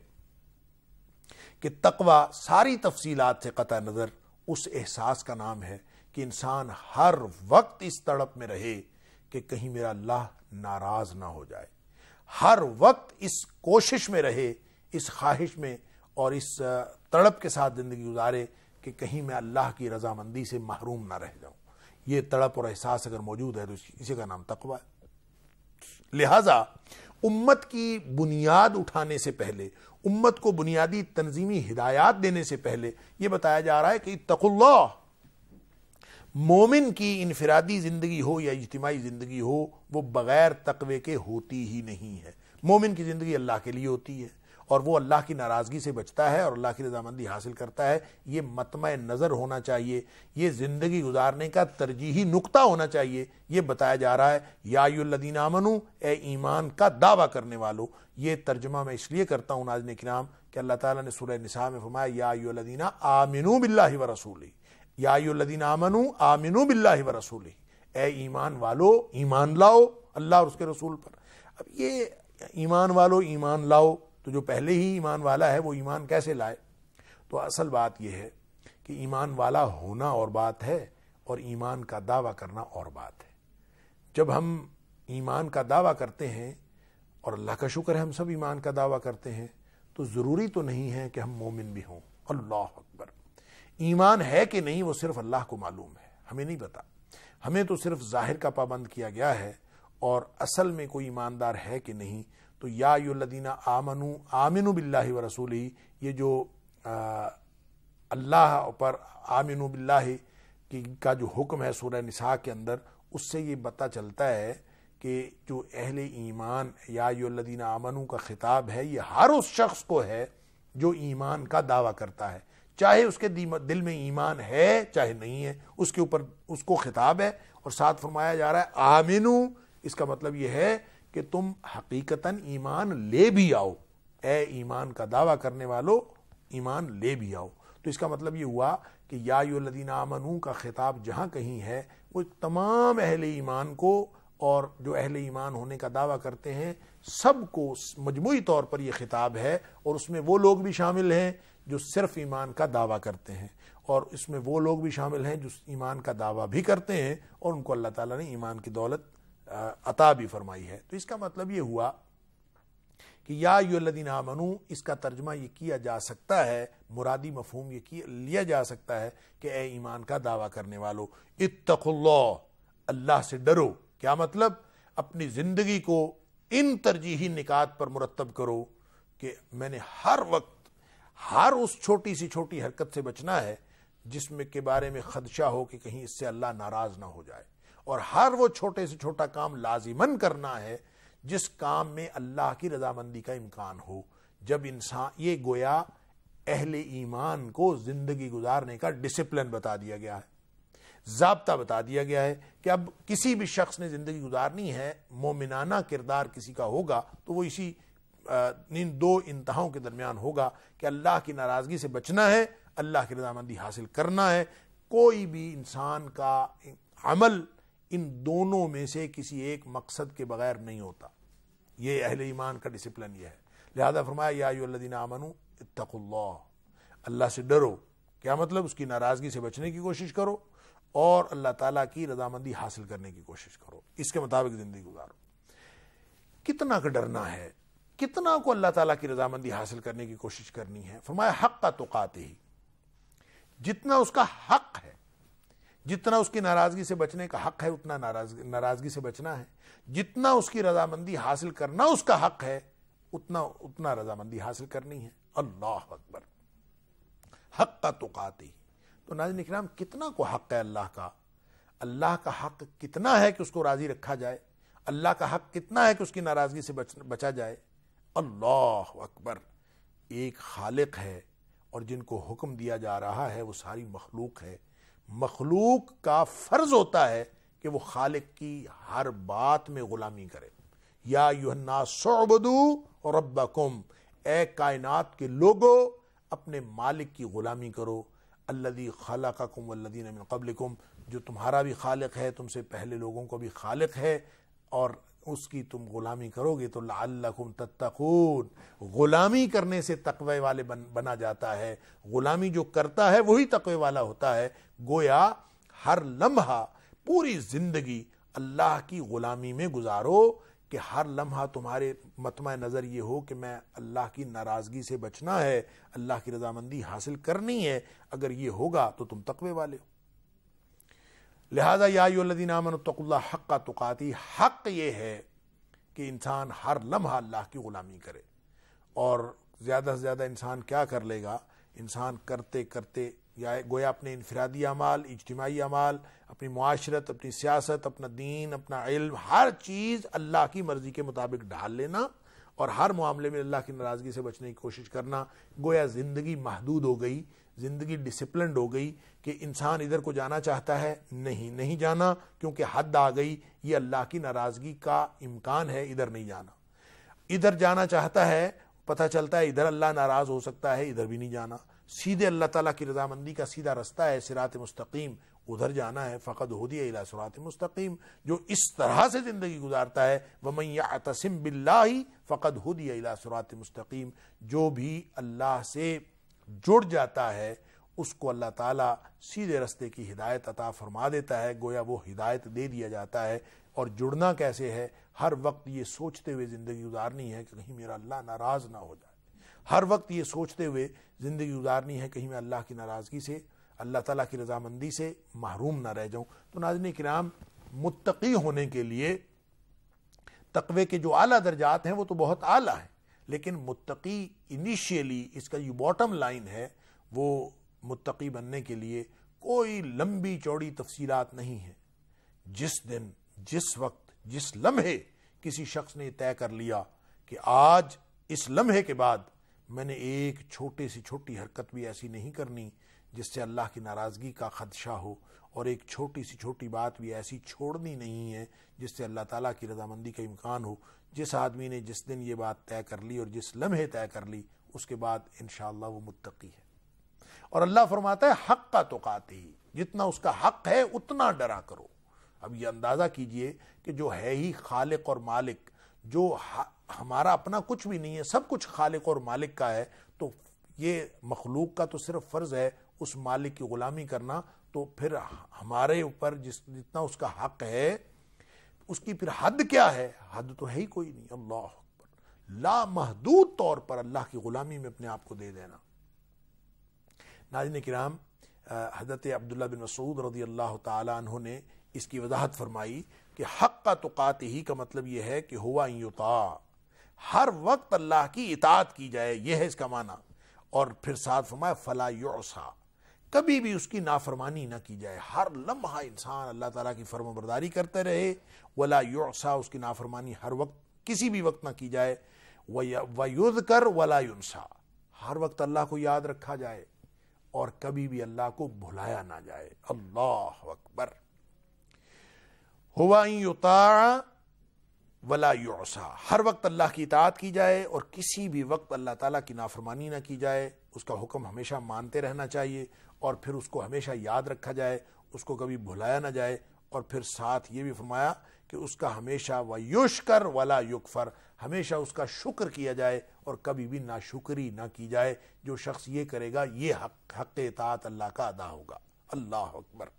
کہ تقوی ساری تفصیلات سے قطع نظر اس احساس کا نام ہے کہ انسان ہر وقت اس تڑپ میں رہے کہ کہیں میرا اللہ ناراض نہ ہو جائے. ہر وقت اس کوشش میں رہے، اس خواہش میں اور اس تڑپ کے ساتھ زندگی گزارے کہ کہیں میں اللہ کی رضامندی سے محروم نہ رہ جاؤں. یہ تڑپ اور احساس اگر موجود ہے تو اسی کا نام تقوی ہے. لہذا امت کی بنیاد اٹھانے سے پہلے، امت کو بنیادی تنظیمی ہدایات دینے سے پہلے یہ بتایا جا رہا ہے کہ اتقوا اللہ. مومن کی انفرادی زندگی ہو یا اجتماعی زندگی ہو، وہ بغیر تقوی کے ہوتی ہی نہیں ہے. مومن کی زندگی اللہ کے لیے ہوتی ہے اور وہ اللہ کی ناراضگی سے بچتا ہے اور اللہ کی رضامندی حاصل کرتا ہے. یہ مطمع نظر ہونا چاہیے، یہ زندگی گزارنے کا ترجیحی نقطہ ہونا چاہیے. یہ بتایا جا رہا ہے یا ایھا الذین آمنوا، اے ایمان کا دعویٰ کرنے والو. یہ ترجمہ میں اس لیے کرتا ہوں ناظرین کرام کہ اللہ تعالیٰ نے سورہ نساء میں فرمایا یا ایھا الذین آمنوا باللہ ورسولہ. یا ایھا الذین آمنوا آمنوا باللہ ورسولہ. اے ایمان والو ایمان لاؤ اللہ اور اس کے رسول پر. اب یہ ایمان والو ایمان لاؤ تو جو پہلے ہی ایمان والا ہے وہ ایمان کیسے لائے؟ تو اصل بات یہ ہے کہ ایمان والا ہونا اور بات ہے اور ایمان کا دعویٰ کرنا اور بات ہے. جب ہم ایمان کا دعویٰ کرتے ہیں، اور اللہ کا شکر ہے ہم سب ایمان کا دعویٰ کرتے ہیں، تو ضروری تو نہیں ہے کہ ہم مومن بھی ہوں۔ اللہ اکبر! ایمان ہے کہ نہیں وہ صرف اللہ کو معلوم ہے، ہمیں نہیں پتا۔ ہمیں تو صرف ظاہر کا پابند کیا گیا ہے، اور اصل میں کوئی ایماندار ہے کہ نہیں۔ تو یا ایھا الذین آمنوا آمنوا باللہ ورسولہ، یہ جو اللہ پر آمنوا باللہ کا جو حکم ہے سورہ نساء کے اندر، اس سے یہ پتہ چلتا ہے کہ جو اہل ایمان یا ایھا الذین آمنوا کا خطاب ہے، یہ ہر اس شخص کو ہے جو ایمان کا دعویٰ کرتا ہے، چاہے اس کے دل میں ایمان ہے چاہے نہیں ہے، اس کے اوپر اس کو خطاب ہے۔ اور ساتھ فرمایا جا رہا ہے آمنو، اس کا مطلب یہ ہے کہ تم حقیقتاً ایمان لے بھی آؤ، اے ایمان کا دعویٰ کرنے والو ایمان لے بھی آؤ۔ تو اس کا مطلب یہ ہوا کہ یا ایھا الذین آمنو کا خطاب جہاں کہیں ہے وہ تمام اہل ایمان کو، اور جو اہل ایمان ہونے کا دعویٰ کرتے ہیں سب کو مجموعی طور پر یہ خطاب ہے، اور اس میں وہ لوگ بھی شامل ہیں جو صرف ایمان کا دعویٰ کرتے ہیں، اور اس میں وہ لوگ بھی شامل ہیں جو ایمان کا دعویٰ بھی کرتے ہیں اور ان کو اللہ تعالیٰ نے ایمان کی دولت عطا بھی فرمائی ہے۔ تو اس کا مطلب یہ ہوا کہ یا ایھا الذین آمنو، اس کا ترجمہ یہ کیا جا سکتا ہے، مرادی مفہوم یہ لیا جا سکتا ہے کہ اے ایمان کا دعویٰ کرنے والو، اتقوا اللہ، اللہ سے ڈرو۔ کیا مطلب؟ اپنی زندگی کو ان ترجیحی نکات پر مرتب کرو کہ میں نے ہر وقت ہر اس چھوٹی سی چھوٹی حرکت سے بچنا ہے جس میں کے بارے میں خدشہ ہو کہ کہیں اس سے اللہ ناراض نہ ہو جائے، اور ہر وہ چھوٹے سے چھوٹا کام لازماً کرنا ہے جس کام میں اللہ کی رضامندی کا امکان ہو۔ جب انسان، یہ گویا اہل ایمان کو زندگی گزارنے کا ڈسپلن بتا دیا گیا ہے، ضابطہ بتا دیا گیا ہے کہ اب کسی بھی شخص نے زندگی گزارنی ہے، مومنانہ کردار کسی کا ہوگا تو وہ اسی ان دو انتہاؤں کے درمیان ہوگا کہ اللہ کی ناراضگی سے بچنا ہے، اللہ کی رضامندی حاصل کرنا ہے۔ کوئی بھی انسان کا عمل ان دونوں میں سے کسی ایک مقصد کے بغیر نہیں ہوتا۔ یہ اہل ایمان کا ڈسپلن یہ ہے۔ لہذا فرمایا یا ایھا الذین آمنوا اتقوا اللہ، اللہ سے ڈرو۔ کیا مطلب؟ اس کی ناراضگی سے بچنے کی کوشش کرو اور اللہ تعالیٰ کی رضامندی حاصل کرنے کی کوشش کرو، اس کے مطابق زندگی گزارو۔ کتنا کا ڈرنا ہے، کتنا کو اللہ تعالیٰ کی رضامندی حاصل کرنے کی کوشش کرنی ہے؟ فرمایا حق تقاتہ، جتنا اس کا حق ہے، جتنا اس کی ناراضگی سے بچنے کا حق ہے اتنا ناراضگی سے بچنا ہے، جتنا اس کی رضامندی حاصل کرنا اس کا حق ہے اتنا اتنا رضامندی حاصل کرنی ہے۔ اللہ اکبر! حق تقاتہ۔ تو ناظرین اکرام، کتنا کو حق ہے اللہ کا؟ اللہ کا حق کتنا ہے کہ اس کو راضی رکھا جائے؟ اللہ کا حق کتنا ہے کہ اس کی ناراضگی سے بچا جائے؟ اللہ اکبر! ایک خالق ہے، اور جن کو حکم دیا جا رہا ہے وہ ساری مخلوق ہے۔ مخلوق کا فرض ہوتا ہے کہ وہ خالق کی ہر بات میں غلامی کرے۔ یا ایھا الناس اعبدوا ربکم، اے کائنات کے لوگو اپنے مالک کی غلامی کرو۔ الذی خلقکم والذین من قبلکم، جو تمہارا بھی خالق ہے، تم سے پہلے لوگوں کو بھی خالق ہے، اور اس کی تم غلامی کرو گے تو لعلکم تتقون، غلامی کرنے سے تقوی والے بن بنا جاتا ہے۔ غلامی جو کرتا ہے وہی تقوی والا ہوتا ہے۔ گویا ہر لمحہ، پوری زندگی اللہ کی غلامی میں گزارو کہ ہر لمحہ تمہارے مطمع نظر یہ ہو کہ میں اللہ کی ناراضگی سے بچنا ہے، اللہ کی رضامندی حاصل کرنی ہے۔ اگر یہ ہوگا تو تم تقوی والے ہو۔ لہذا یا ایھا الذین آمنوا اتقوا اللہ حق تقاتہ، حق یہ ہے کہ انسان ہر لمحہ اللہ کی غلامی کرے۔ اور زیادہ سے زیادہ انسان کیا کر لے گا؟ انسان کرتے کرتے یا گویا اپنے انفرادی اعمال، اجتماعی اعمال، اپنی معاشرت، اپنی سیاست، اپنا دین، اپنا علم، ہر چیز اللہ کی مرضی کے مطابق ڈھال لینا، اور ہر معاملے میں اللہ کی ناراضگی سے بچنے کی کوشش کرنا۔ گویا زندگی محدود ہو گئی، زندگی ڈسپلنڈ ہو گئی کہ انسان ادھر کو جانا چاہتا ہے، نہیں نہیں جانا، کیونکہ حد آ گئی، یہ اللہ کی ناراضگی کا امکان ہے، ادھر نہیں جانا۔ ادھر جانا چاہتا ہے، پتہ چلتا ہے ادھر اللہ ناراض ہو سکتا ہے، ادھر بھی نہیں جانا۔ سیدھے اللہ تعالیٰ کی رضامندی کا سیدھا رستہ ہے، صراط مستقیم، ادھر جانا ہے۔ فقد ہدی الی صراط مستقیم، جو اس طرح سے زندگی گزارتا ہے، ومن یعتصم باللہ فقد ہدی الی صراط مستقیم، جو بھی اللہ سے جڑ جاتا ہے اس کو اللہ تعالیٰ سیدھے رستے کی ہدایت عطا فرما دیتا ہے۔ گویا وہ ہدایت دے دیا جاتا ہے، اور جڑنا کیسے ہے؟ ہر وقت یہ سوچتے ہوئے زندگی گزارنی ہے کہ کہیں میرا اللہ ناراض نہ ہو جائے، ہر وقت یہ سوچتے ہوئے زندگی گزارنی ہے کہیں میں اللہ کی ناراضگی سے، اللہ تعالیٰ کی رضامندی سے محروم نہ رہ جاؤں۔ تو ناظرین کرام، متقی ہونے کے لیے تقوی کے جو اعلیٰ درجات ہیں وہ تو بہت اعلیٰ ہیں، لیکن متقی انیشیلی اس کا جو باٹم لائن ہے وہ متقی بننے کے لیے کوئی لمبی چوڑی تفصیلات نہیں ہیں۔ جس دن، جس وقت، جس لمحے کسی شخص نے طے کر لیا کہ آج اس لمحے کے بعد میں نے ایک چھوٹے سی چھوٹی حرکت بھی ایسی نہیں کرنی جس سے اللہ کی ناراضگی کا خدشہ ہو، اور ایک چھوٹی سی چھوٹی بات بھی ایسی چھوڑنی نہیں ہے جس سے اللہ تعالیٰ کی رضامندی کا امکان ہو، جس آدمی نے جس دن یہ بات طے کر لی اور جس لمحے طے کر لی، اس کے بعد انشاءاللہ وہ متقی ہے۔ اور اللہ فرماتا ہے حق کا تقاتی، جتنا اس کا حق ہے اتنا ڈرا کرو۔ اب یہ اندازہ کیجئے کہ جو ہے ہی خالق اور مالک، جو ہمارا اپنا کچھ بھی نہیں ہے، سب کچھ خالق اور مالک کا ہے، تو یہ مخلوق کا تو صرف فرض ہے اس مالک کی غلامی کرنا، تو پھر ہمارے اوپر جس جتنا اس کا حق ہے اس کی پھر حد کیا ہے؟ حد تو ہے ہی کوئی نہیں۔ اللہ اکبر، لا محدود طور پر اللہ کی غلامی میں اپنے آپ کو دے دینا۔ ناظرین کرام، حضرت عبداللہ بن مسعود رضی اللہ تعالی عنہ نے اس کی وضاحت فرمائی کہ حق کا تقاتی کا مطلب یہ ہے کہ ہوا ان یطاع، ہر وقت اللہ کی اطاعت کی جائے، یہ ہے اس کا معنی۔ اور پھر ساتھ فرمایا فلا یعصا، کبھی بھی اس کی نافرمانی نہ کی جائے، ہر لمحہ انسان اللہ تعالیٰ کی فرما برداری کرتے رہے، ولا یعصا، اس کی نافرمانی ہر وقت کسی بھی وقت نہ کی جائے، ویذکر ولا ینسا، ہر وقت اللہ کو یاد رکھا جائے اور کبھی بھی اللہ کو بھلایا نہ جائے۔ اللہ اکبر، ہوا ان یطاع ولا یعصا، ہر وقت اللہ کی اطاعت کی جائے اور کسی بھی وقت اللہ تعالیٰ کی نافرمانی نہ کی جائے، اس کا حکم ہمیشہ مانتے رہنا چاہیے اور پھر اس کو ہمیشہ یاد رکھا جائے، اس کو کبھی بھلایا نہ جائے، اور پھر ساتھ یہ بھی فرمایا کہ اس کا ہمیشہ وَيُشْكَرْ وَلَا يُكْفَرْ، ہمیشہ اس کا شکر کیا جائے اور کبھی بھی ناشکری نہ کی جائے۔ جو شخص یہ کرے گا یہ حق حق اطاعت اللہ کا ادا ہوگا۔ اللہ اکبر۔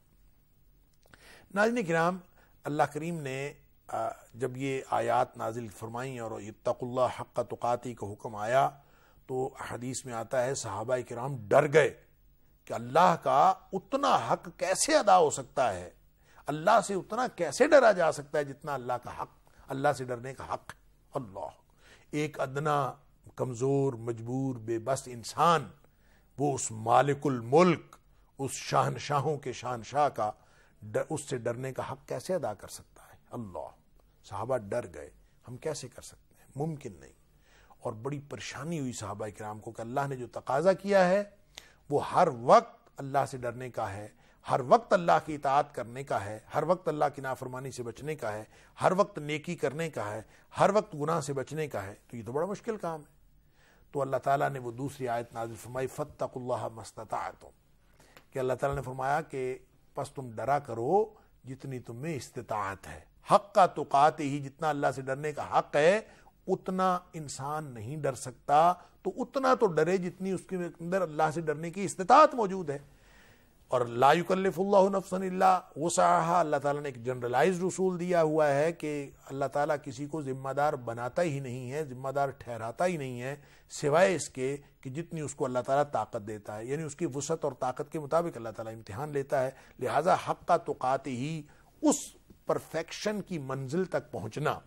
ناظرین کرام، اللہ کریم نے جب یہ آیات نازل فرمائیں اور اتقوا اللہ حق تقاتی کا حکم آیا تو حدیث میں آتا ہے صحابہ کرام ڈر گئے کہ اللہ کا اتنا حق کیسے ادا ہو سکتا ہے، اللہ سے اتنا کیسے ڈرا جا سکتا ہے جتنا اللہ کا حق، اللہ سے ڈرنے کا حق ہے۔ اللہ، ایک ادنا کمزور مجبور بے بس انسان وہ اس مالک الملک، اس شاہنشاہوں کے شاہنشاہ کا اس سے ڈرنے کا حق کیسے ادا کر سکتا ہے؟ اللہ، صحابہ ڈر گئے، ہم کیسے کر سکتے ہیں؟ ممکن نہیں۔ اور بڑی پریشانی ہوئی صحابہ کرام کو کہ اللہ نے جو تقاضا کیا ہے وہ ہر وقت اللہ سے ڈرنے کا ہے، ہر وقت اللہ کی اطاعت کرنے کا ہے، ہر وقت اللہ کی نافرمانی سے بچنے کا ہے، ہر وقت نیکی کرنے کا ہے، ہر وقت گناہ سے بچنے کا ہے، تو یہ تو بڑا مشکل کام ہے۔ تو اللہ تعالیٰ نے وہ دوسری آیت نازل فرمائی فاتقوا اللہ ما استطعتم، کہ اللہ تعالیٰ نے فرمایا کہ پس تم ڈرا کرو جتنی تم میں استطاعت ہے۔ حق کا تقاتی ہی، جتنا اللہ سے ڈرنے کا حق ہے اتنا انسان نہیں ڈر سکتا، تو اتنا تو ڈرے جتنی اس کے اندر اللہ سے ڈرنے کی استطاعت موجود ہے۔ اور لا یکلف اللہ نفسا الا وسعها، اللہ تعالیٰ نے ایک جنرلائزڈ اصول دیا ہوا ہے کہ اللہ تعالیٰ کسی کو ذمہ دار بناتا ہی نہیں ہے، ذمہ دار ٹھہراتا ہی نہیں ہے، سوائے اس کے کہ جتنی اس کو اللہ تعالیٰ طاقت دیتا ہے، یعنی اس کی وسعت اور طاقت کے مطابق اللہ تعالیٰ امتحان لیتا ہے۔ لہٰذا حق کا تقاتی ہی، اس پرفیکشن کی منزل تک پہنچنا،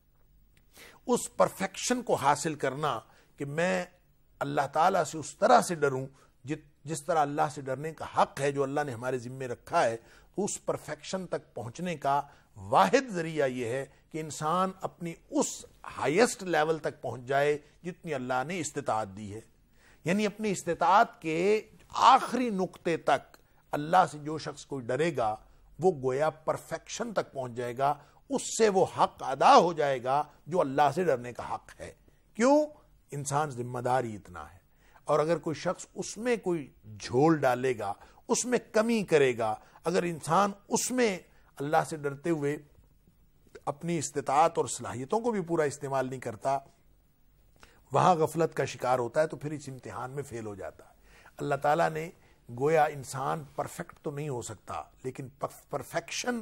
اس پرفیکشن کو حاصل کرنا کہ میں اللہ تعالیٰ سے اس طرح سے ڈروں جس طرح اللہ سے ڈرنے کا حق ہے جو اللہ نے ہمارے ذمے رکھا ہے، اس پرفیکشن تک پہنچنے کا واحد ذریعہ یہ ہے کہ انسان اپنی اس ہائیسٹ لیول تک پہنچ جائے جتنی اللہ نے استطاعت دی ہے، یعنی اپنی استطاعت کے آخری نقطے تک اللہ سے جو شخص کوئی ڈرے گا وہ گویا پرفیکشن تک پہنچ جائے گا، اس سے وہ حق ادا ہو جائے گا جو اللہ سے ڈرنے کا حق ہے۔ کیوں؟ انسان ذمہ داری اتنا ہے، اور اگر کوئی شخص اس میں کوئی جھول ڈالے گا، اس میں کمی کرے گا، اگر انسان اس میں اللہ سے ڈرتے ہوئے اپنی استطاعت اور صلاحیتوں کو بھی پورا استعمال نہیں کرتا، وہاں غفلت کا شکار ہوتا ہے، تو پھر اس امتحان میں فیل ہو جاتا ہے۔ اللہ تعالیٰ نے گویا انسان پرفیکٹ تو نہیں ہو سکتا، لیکن پرفیکشن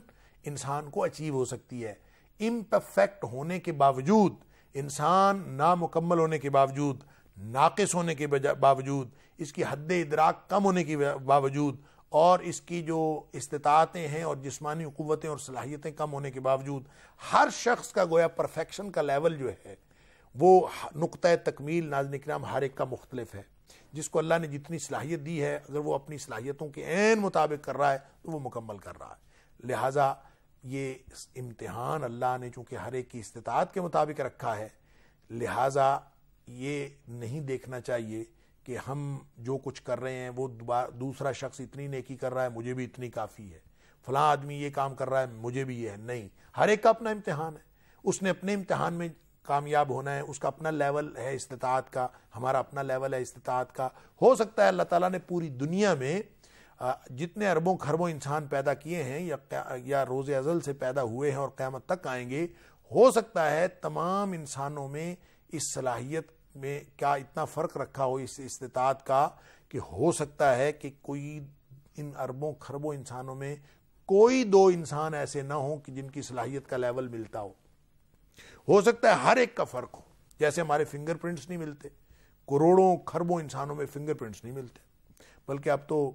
انسان کو اچیو ہو سکتی ہے. امپرفیکٹ ہونے کے باوجود، انسان نامکمل ہونے کے باوجود، ناقص ہونے کے باوجود، اس کی حد ادراک کم ہونے کے باوجود، اور اس کی جو استطاعتیں ہیں اور جسمانی قوتیں اور صلاحیتیں کم ہونے کے باوجود، ہر شخص کا گویا پرفیکشن کا لیول جو ہے وہ نقطۂ تکمیل ناظرین کرام ہر ایک کا مختلف ہے. جس کو اللہ نے جتنی صلاحیت دی ہے، اگر وہ اپنی صلاحیتوں کے عین مطابق کر رہا ہے تو وہ مکمل کر رہا ہے. لہٰذا یہ امتحان اللہ نے چونکہ ہر ایک کی استطاعت کے مطابق رکھا ہے، لہٰذا یہ نہیں دیکھنا چاہیے کہ ہم جو کچھ کر رہے ہیں وہ دوسرا شخص اتنی نیکی کر رہا ہے مجھے بھی اتنی کافی ہے، فلاں آدمی یہ کام کر رہا ہے مجھے بھی یہ ہے. نہیں، ہر ایک کا اپنا امتحان ہے. اس نے اپنے امتحان میں کامیاب ہونا ہے، اس کا اپنا لیول ہے استطاعت کا، ہمارا اپنا لیول ہے استطاعت کا. ہو سکتا ہے اللہ تعالیٰ نے پوری دنیا میں جتنے اربوں خربوں انسان پیدا کیے ہیں یا روز ازل سے پیدا ہوئے ہیں اور قیامت تک آئیں گے، ہو سکتا ہے تمام انسانوں میں اس صلاحیت میں کیا اتنا فرق رکھا ہو اس استطاعت کا کہ ہو سکتا ہے کہ کوئی ان اربوں خربوں انسانوں میں کوئی دو انسان ایسے نہ ہوں کہ جن کی صلاحیت کا لیول ملتا ہو. ہو سکتا ہے ہر ایک کا فرق ہو. جیسے ہمارے فنگر پرنٹس نہیں ملتے، کروڑوں خربوں انسانوں میں فنگر پرنٹس نہیں ملتے، بلکہ اب تو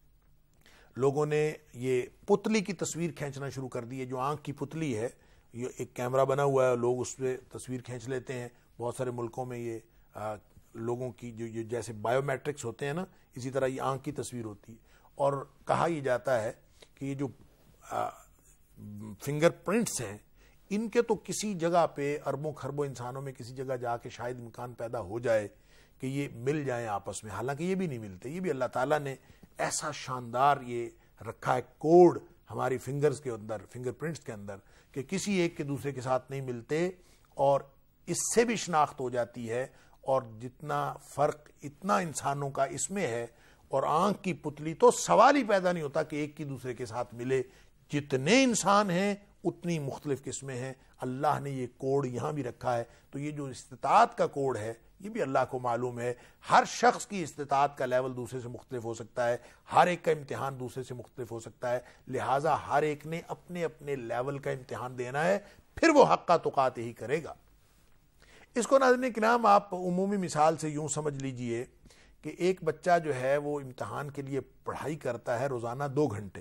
لوگوں نے یہ پتلی کی تصویر کھینچنا شروع کر دی ہے. جو آنکھ کی پتلی ہے، یہ ایک کیمرہ بنا ہوا ہے، لوگ اس پہ تصویر کھینچ لیتے ہیں. بہت سارے ملکوں میں یہ آ, لوگوں کی جو یہ جیسے بائیو میٹرکس ہوتے ہیں نا، اسی طرح یہ آنکھ کی تصویر ہوتی ہے. اور کہا یہ جاتا ہے کہ یہ جو آ, فنگر پرنٹس ہیں، ان کے تو کسی جگہ پہ اربوں خربوں انسانوں میں کسی جگہ جا کے شاید امکان پیدا ہو جائے کہ یہ مل جائیں آپس میں. حالانکہ یہ بھی نہیں ملتے. یہ بھی اللہ تعالیٰ نے ایسا شاندار یہ رکھا ہے کوڈ ہماری فنگرز کے اندر، فنگر پرنٹس کے اندر، کہ کسی ایک کے دوسرے کے ساتھ نہیں ملتے، اور اس سے بھی شناخت ہو جاتی ہے. اور جتنا فرق اتنا انسانوں کا اس میں ہے، اور آنکھ کی پتلی تو سوال ہی پیدا نہیں ہوتا کہ ایک کی دوسرے کے ساتھ ملے. جتنے انسان ہیں اتنی مختلف قسمیں ہیں. اللہ نے یہ کوڈ یہاں بھی رکھا ہے. تو یہ جو استطاعت کا کوڈ ہے یہ بھی اللہ کو معلوم ہے. ہر شخص کی استطاعت کا لیول دوسرے سے مختلف ہو سکتا ہے، ہر ایک کا امتحان دوسرے سے مختلف ہو سکتا ہے. لہٰذا ہر ایک نے اپنے اپنے لیول کا امتحان دینا ہے، پھر وہ حق کا تقاتے ہی کرے گا. اس کو ناظرین کرام آپ عمومی مثال سے یوں سمجھ لیجئے کہ ایک بچہ جو ہے وہ امتحان کے لیے پڑھائی کرتا ہے روزانہ دو گھنٹے،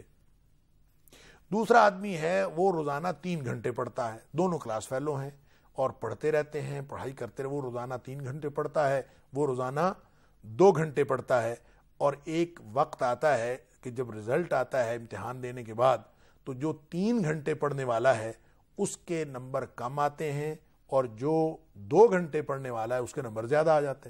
دوسرا آدمی ہے وہ روزانہ تین گھنٹے پڑھتا ہے. دونوں کلاس فیلو ہیں اور پڑھتے رہتے ہیں، پڑھائی کرتے رہے. وہ روزانہ تین گھنٹے پڑھتا ہے، وہ روزانہ دو گھنٹے پڑھتا ہے. اور ایک وقت آتا ہے کہ جب رزلٹ آتا ہے امتحان دینے کے بعد، تو جو تین گھنٹے پڑھنے والا ہے اس کے نمبر کم آتے ہیں، اور جو دو گھنٹے پڑھنے والا ہے اس کے نمبر زیادہ آ جاتے ہیں.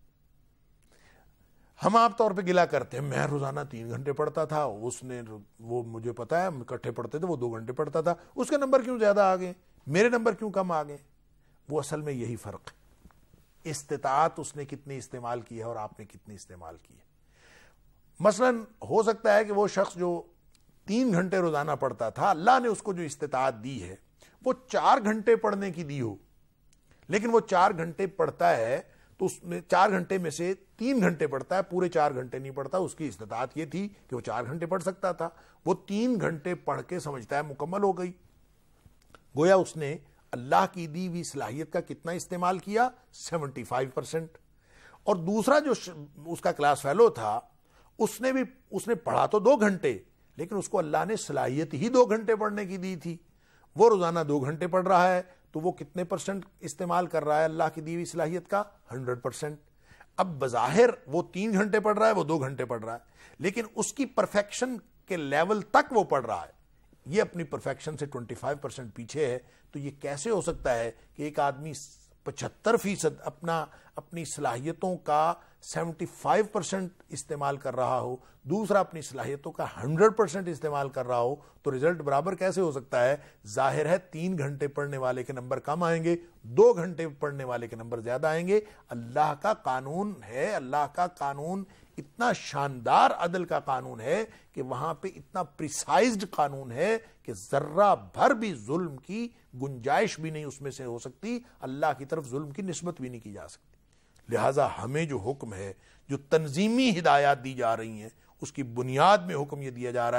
ہم عام طور پہ گلا کرتے ہیں میں روزانہ تین گھنٹے پڑھتا تھا، اس نے وہ مجھے پتا ہے ہم اکٹھے پڑھتے تھے، وہ دو گھنٹے پڑھتا تھا، اس کے نمبر کیوں زیادہ آ گئے، میرے نمبر کیوں کم آ گئے؟ وہ اصل میں یہی فرق ہے، استطاعت اس نے کتنی استعمال کی ہے اور آپ نے کتنی استعمال کی ہے. مثلا ہو سکتا ہے کہ وہ شخص جو تین گھنٹے روزانہ پڑھتا تھا، اللہ نے اس کو جو استطاعت دی ہے وہ چار گھنٹے پڑھنے کی دی ہو، لیکن وہ چار گھنٹے پڑھتا ہے تو اس میں چار گھنٹے میں سے تین گھنٹے پڑھتا ہے، پورے چار گھنٹے نہیں پڑھتا. اس کی استطاعت یہ تھی کہ وہ چار گھنٹے پڑھ سکتا تھا، وہ تین گھنٹے پڑھ کے سمجھتا ہے مکمل ہو گئی. گویا اس نے اللہ کی دی ہوئی صلاحیت کا کتنا استعمال کیا؟ Seventy five percent. اور دوسرا جو اس کا کلاس فیلو تھا، اس نے بھی اس نے پڑھا تو دو گھنٹے، لیکن اس کو اللہ نے صلاحیت ہی دو گھنٹے پڑھنے کی دی تھی. وہ روزانہ دو گھنٹے پڑھ رہا ہے تو وہ کتنے پرسنٹ استعمال کر رہا ہے اللہ کی دی ہوئی صلاحیت کا؟ Hundred percent. اب بظاہر وہ تین گھنٹے پڑھ رہا ہے، وہ دو گھنٹے پڑھ رہا ہے، لیکن اس کی پرفیکشن کے لیول تک وہ پڑھ رہا ہے. یہ اپنی پرفیکشن سے ٹوئنٹی فائیو پرسنٹ پیچھے ہے. تو یہ کیسے ہو سکتا ہے کہ ایک آدمی پچہتر فیصد اپنا اپنی صلاحیتوں کا سیونٹی فائیو پرسنٹ استعمال کر رہا ہو، دوسرا اپنی صلاحیتوں کا ہنڈریڈ پرسنٹ استعمال کر رہا ہو؟ تو رزلٹ برابر کیسے ہو سکتا ہے؟ ظاہر ہے تین گھنٹے پڑھنے والے کے نمبر کم آئیں گے، دو گھنٹے پڑھنے والے کے نمبر زیادہ آئیں گے. اللہ کا قانون ہے، اللہ کا قانون اتنا شاندار عدل کا قانون ہے کہ وہاں پہ اتنا پریسائزڈ قانون ہے کہ ذرہ بھر بھی ظلم کی گنجائش بھی نہیں اس میں سے ہو سکتی، اللہ کی طرف ظلم کی نسبت بھی نہیں کی جا سکتی. لہٰذا ہمیں جو حکم ہے، جو تنظیمی ہدایات دی جا رہی ہیں، اس کی بنیاد میں حکم یہ دیا جا رہا ہے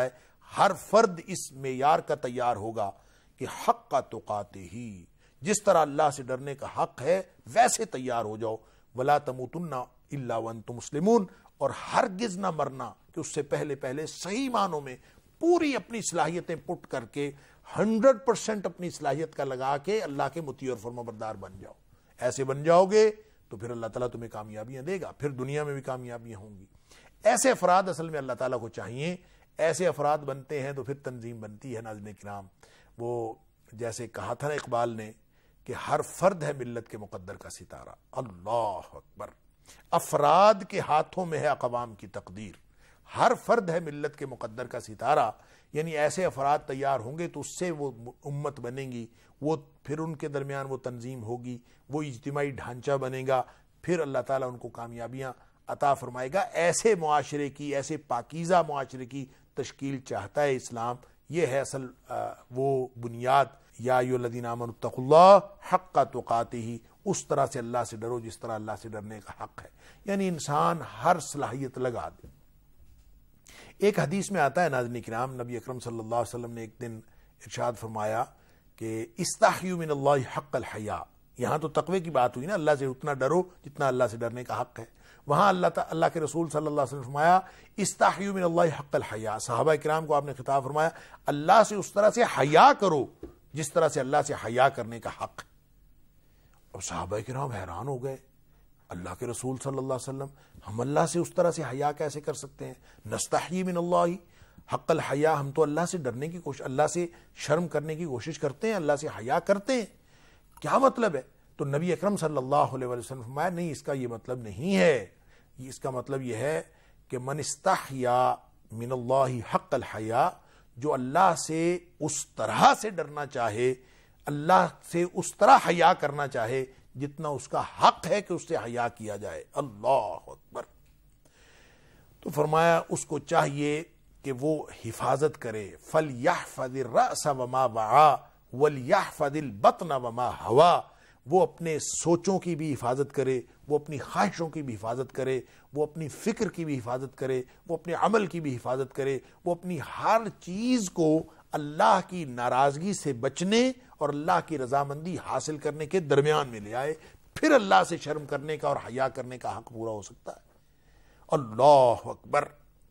ہر فرد اس معیار کا تیار ہوگا کہ حق کا تقاتے ہی، جس طرح اللہ سے ڈرنے کا حق ہے ویسے تیار ہو جاؤ، ولا تموتن الا وانتم مسلمون، اور ہرگز نہ مرنا کہ اس سے پہلے پہلے صحیح معنوں میں پوری اپنی صلاحیتیں پٹ کر کے ہنڈریڈ پرسینٹ اپنی صلاحیت کا لگا کے اللہ کے مطیع اور فرمانبردار بن جاؤ۔ ایسے بن جاؤ گے تو پھر اللہ تعالیٰ تمہیں کامیابیاں دے گا، پھر دنیا میں بھی کامیابیاں ہوں گی۔ ایسے افراد اصل میں اللہ تعالیٰ کو چاہیے، ایسے افراد بنتے ہیں تو پھر تنظیم بنتی ہے۔ ناظرین کرام، وہ جیسے کہا تھا نا اقبال نے کہ ہر فرد ہے ملت کے مقدر کا ستارہ۔ اللہ اکبر! افراد کے ہاتھوں میں ہے اقوام کی تقدیر، ہر فرد ہے ملت کے مقدر کا ستارہ، یعنی ایسے افراد تیار ہوں گے تو اس سے وہ امت بنے گی، وہ پھر ان کے درمیان وہ تنظیم ہوگی، وہ اجتماعی ڈھانچہ بنے گا، پھر اللہ تعالیٰ ان کو کامیابیاں عطا فرمائے گا۔ ایسے معاشرے کی، ایسے پاکیزہ معاشرے کی تشکیل چاہتا ہے اسلام۔ یہ ہے اصل وہ بنیاد، یا ایھا الذین آمنوا اتقوا اللہ حق تقاتہ، اس طرح سے اللہ سے ڈرو جس طرح اللہ سے ڈرنے کا حق ہے، یعنی انسان ہر صلاحیت لگا دے۔ ایک حدیث میں آتا ہے ناظرین کرام، نبی اکرم صلی اللہ علیہ وسلم نے ایک دن ارشاد فرمایا کہ استحیوا من اللہ حق الحیاء۔ یہاں تو تقوی کی بات ہوئی نا، اللہ سے اتنا ڈرو جتنا اللہ سے ڈرنے کا حق ہے۔ وہاں اللہ تعالی اللہ کے رسول صلی اللہ علیہ وسلم نے فرمایا استحیوا من اللہ حق الحیاء۔ صحابہ کرام کو آپ نے خطاب فرمایا اللہ سے اس طرح سے حیا کرو جس طرح سے اللہ سے حیا کرنے کا حق ہے۔ اور صحابہ کرام حیران ہو گئے، اللہ کے رسول صلی اللہ علیہ وسلم، ہم اللہ سے اس طرح سے حیا کیسے کر سکتے ہیں؟ نستحیی من اللہ حق الحیا، ہم تو اللہ سے ڈرنے کی کوشش، اللہ سے شرم کرنے کی کوشش کرتے ہیں، اللہ سے حیا کرتے ہیں، کیا مطلب ہے؟ تو نبی اکرم صلی اللہ علیہ وسلم فرمایا نہیں، اس کا یہ مطلب نہیں ہے، اس کا مطلب یہ ہے کہ من استحیا من اللہ حق الحیا، جو اللہ سے اس طرح سے ڈرنا چاہے، اللہ سے اس طرح حیا کرنا چاہے جتنا اس کا حق ہے کہ اس سے حیا کیا جائے۔ اللہ اکبر! تو فرمایا اس کو چاہیے کہ وہ حفاظت کرے، فَلْيَحْفَظِ الرَّأْسَ وَمَا وَعَا وَلْيَحْفَظِ الْبَطْنَ وَمَا هَوَا، وہ اپنے سوچوں کی بھی حفاظت کرے، وہ اپنی خواہشوں کی بھی حفاظت کرے، وہ اپنی فکر کی بھی حفاظت کرے، وہ اپنے عمل کی بھی حفاظت کرے، وہ اپنی ہر چیز کو اللہ کی ناراضگی سے بچنے اور اللہ کی رضامندی حاصل کرنے کے درمیان میں لے آئے، پھر اللہ سے شرم کرنے کا اور حیا کرنے کا حق پورا ہو سکتا ہے۔ اللہ اکبر!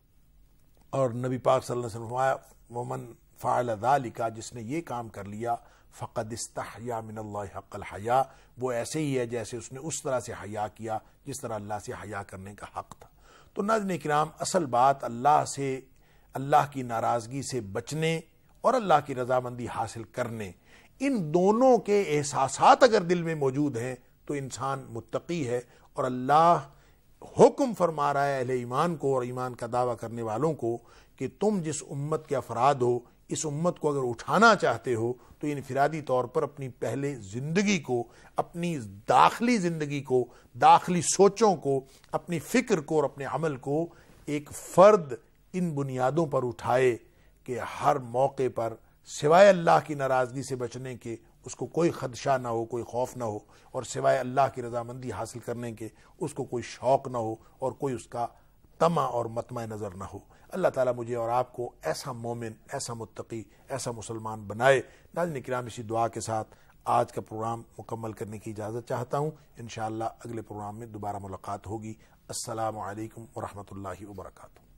اور نبی پاک صلی اللہ علیہ وسلم فرمایا ومن فعل ذلک، جس نے یہ کام کر لیا، فقد استحیا من اللہ حق الحیا، وہ ایسے ہی ہے جیسے اس نے اس طرح سے حیا کیا جس طرح اللہ سے حیا کرنے کا حق تھا۔ تو ناظرین کرام، اصل بات اللہ سے، اللہ کی ناراضگی سے بچنے اور اللہ کی رضامندی حاصل کرنے، ان دونوں کے احساسات اگر دل میں موجود ہیں تو انسان متقی ہے، اور اللہ حکم فرما رہا ہے اہل ایمان کو اور ایمان کا دعویٰ کرنے والوں کو کہ تم جس امت کے افراد ہو، اس امت کو اگر اٹھانا چاہتے ہو تو انفرادی طور پر اپنی پہلے زندگی کو، اپنی داخلی زندگی کو، داخلی سوچوں کو، اپنی فکر کو اور اپنے عمل کو ایک فرد ان بنیادوں پر اٹھائے کہ ہر موقع پر سوائے اللہ کی ناراضگی سے بچنے کے اس کو کوئی خدشہ نہ ہو، کوئی خوف نہ ہو، اور سوائے اللہ کی رضامندی حاصل کرنے کے اس کو کوئی شوق نہ ہو اور کوئی اس کا طمع اور مطمع نظر نہ ہو۔ اللہ تعالیٰ مجھے اور آپ کو ایسا مومن، ایسا متقی، ایسا مسلمان بنائے۔ ناظرین کرام، اسی دعا کے ساتھ آج کا پروگرام مکمل کرنے کی اجازت چاہتا ہوں۔ انشاءاللہ اگلے پروگرام میں دوبارہ ملاقات ہوگی۔ السلام علیکم ورحمۃ اللہ وبرکاتہ۔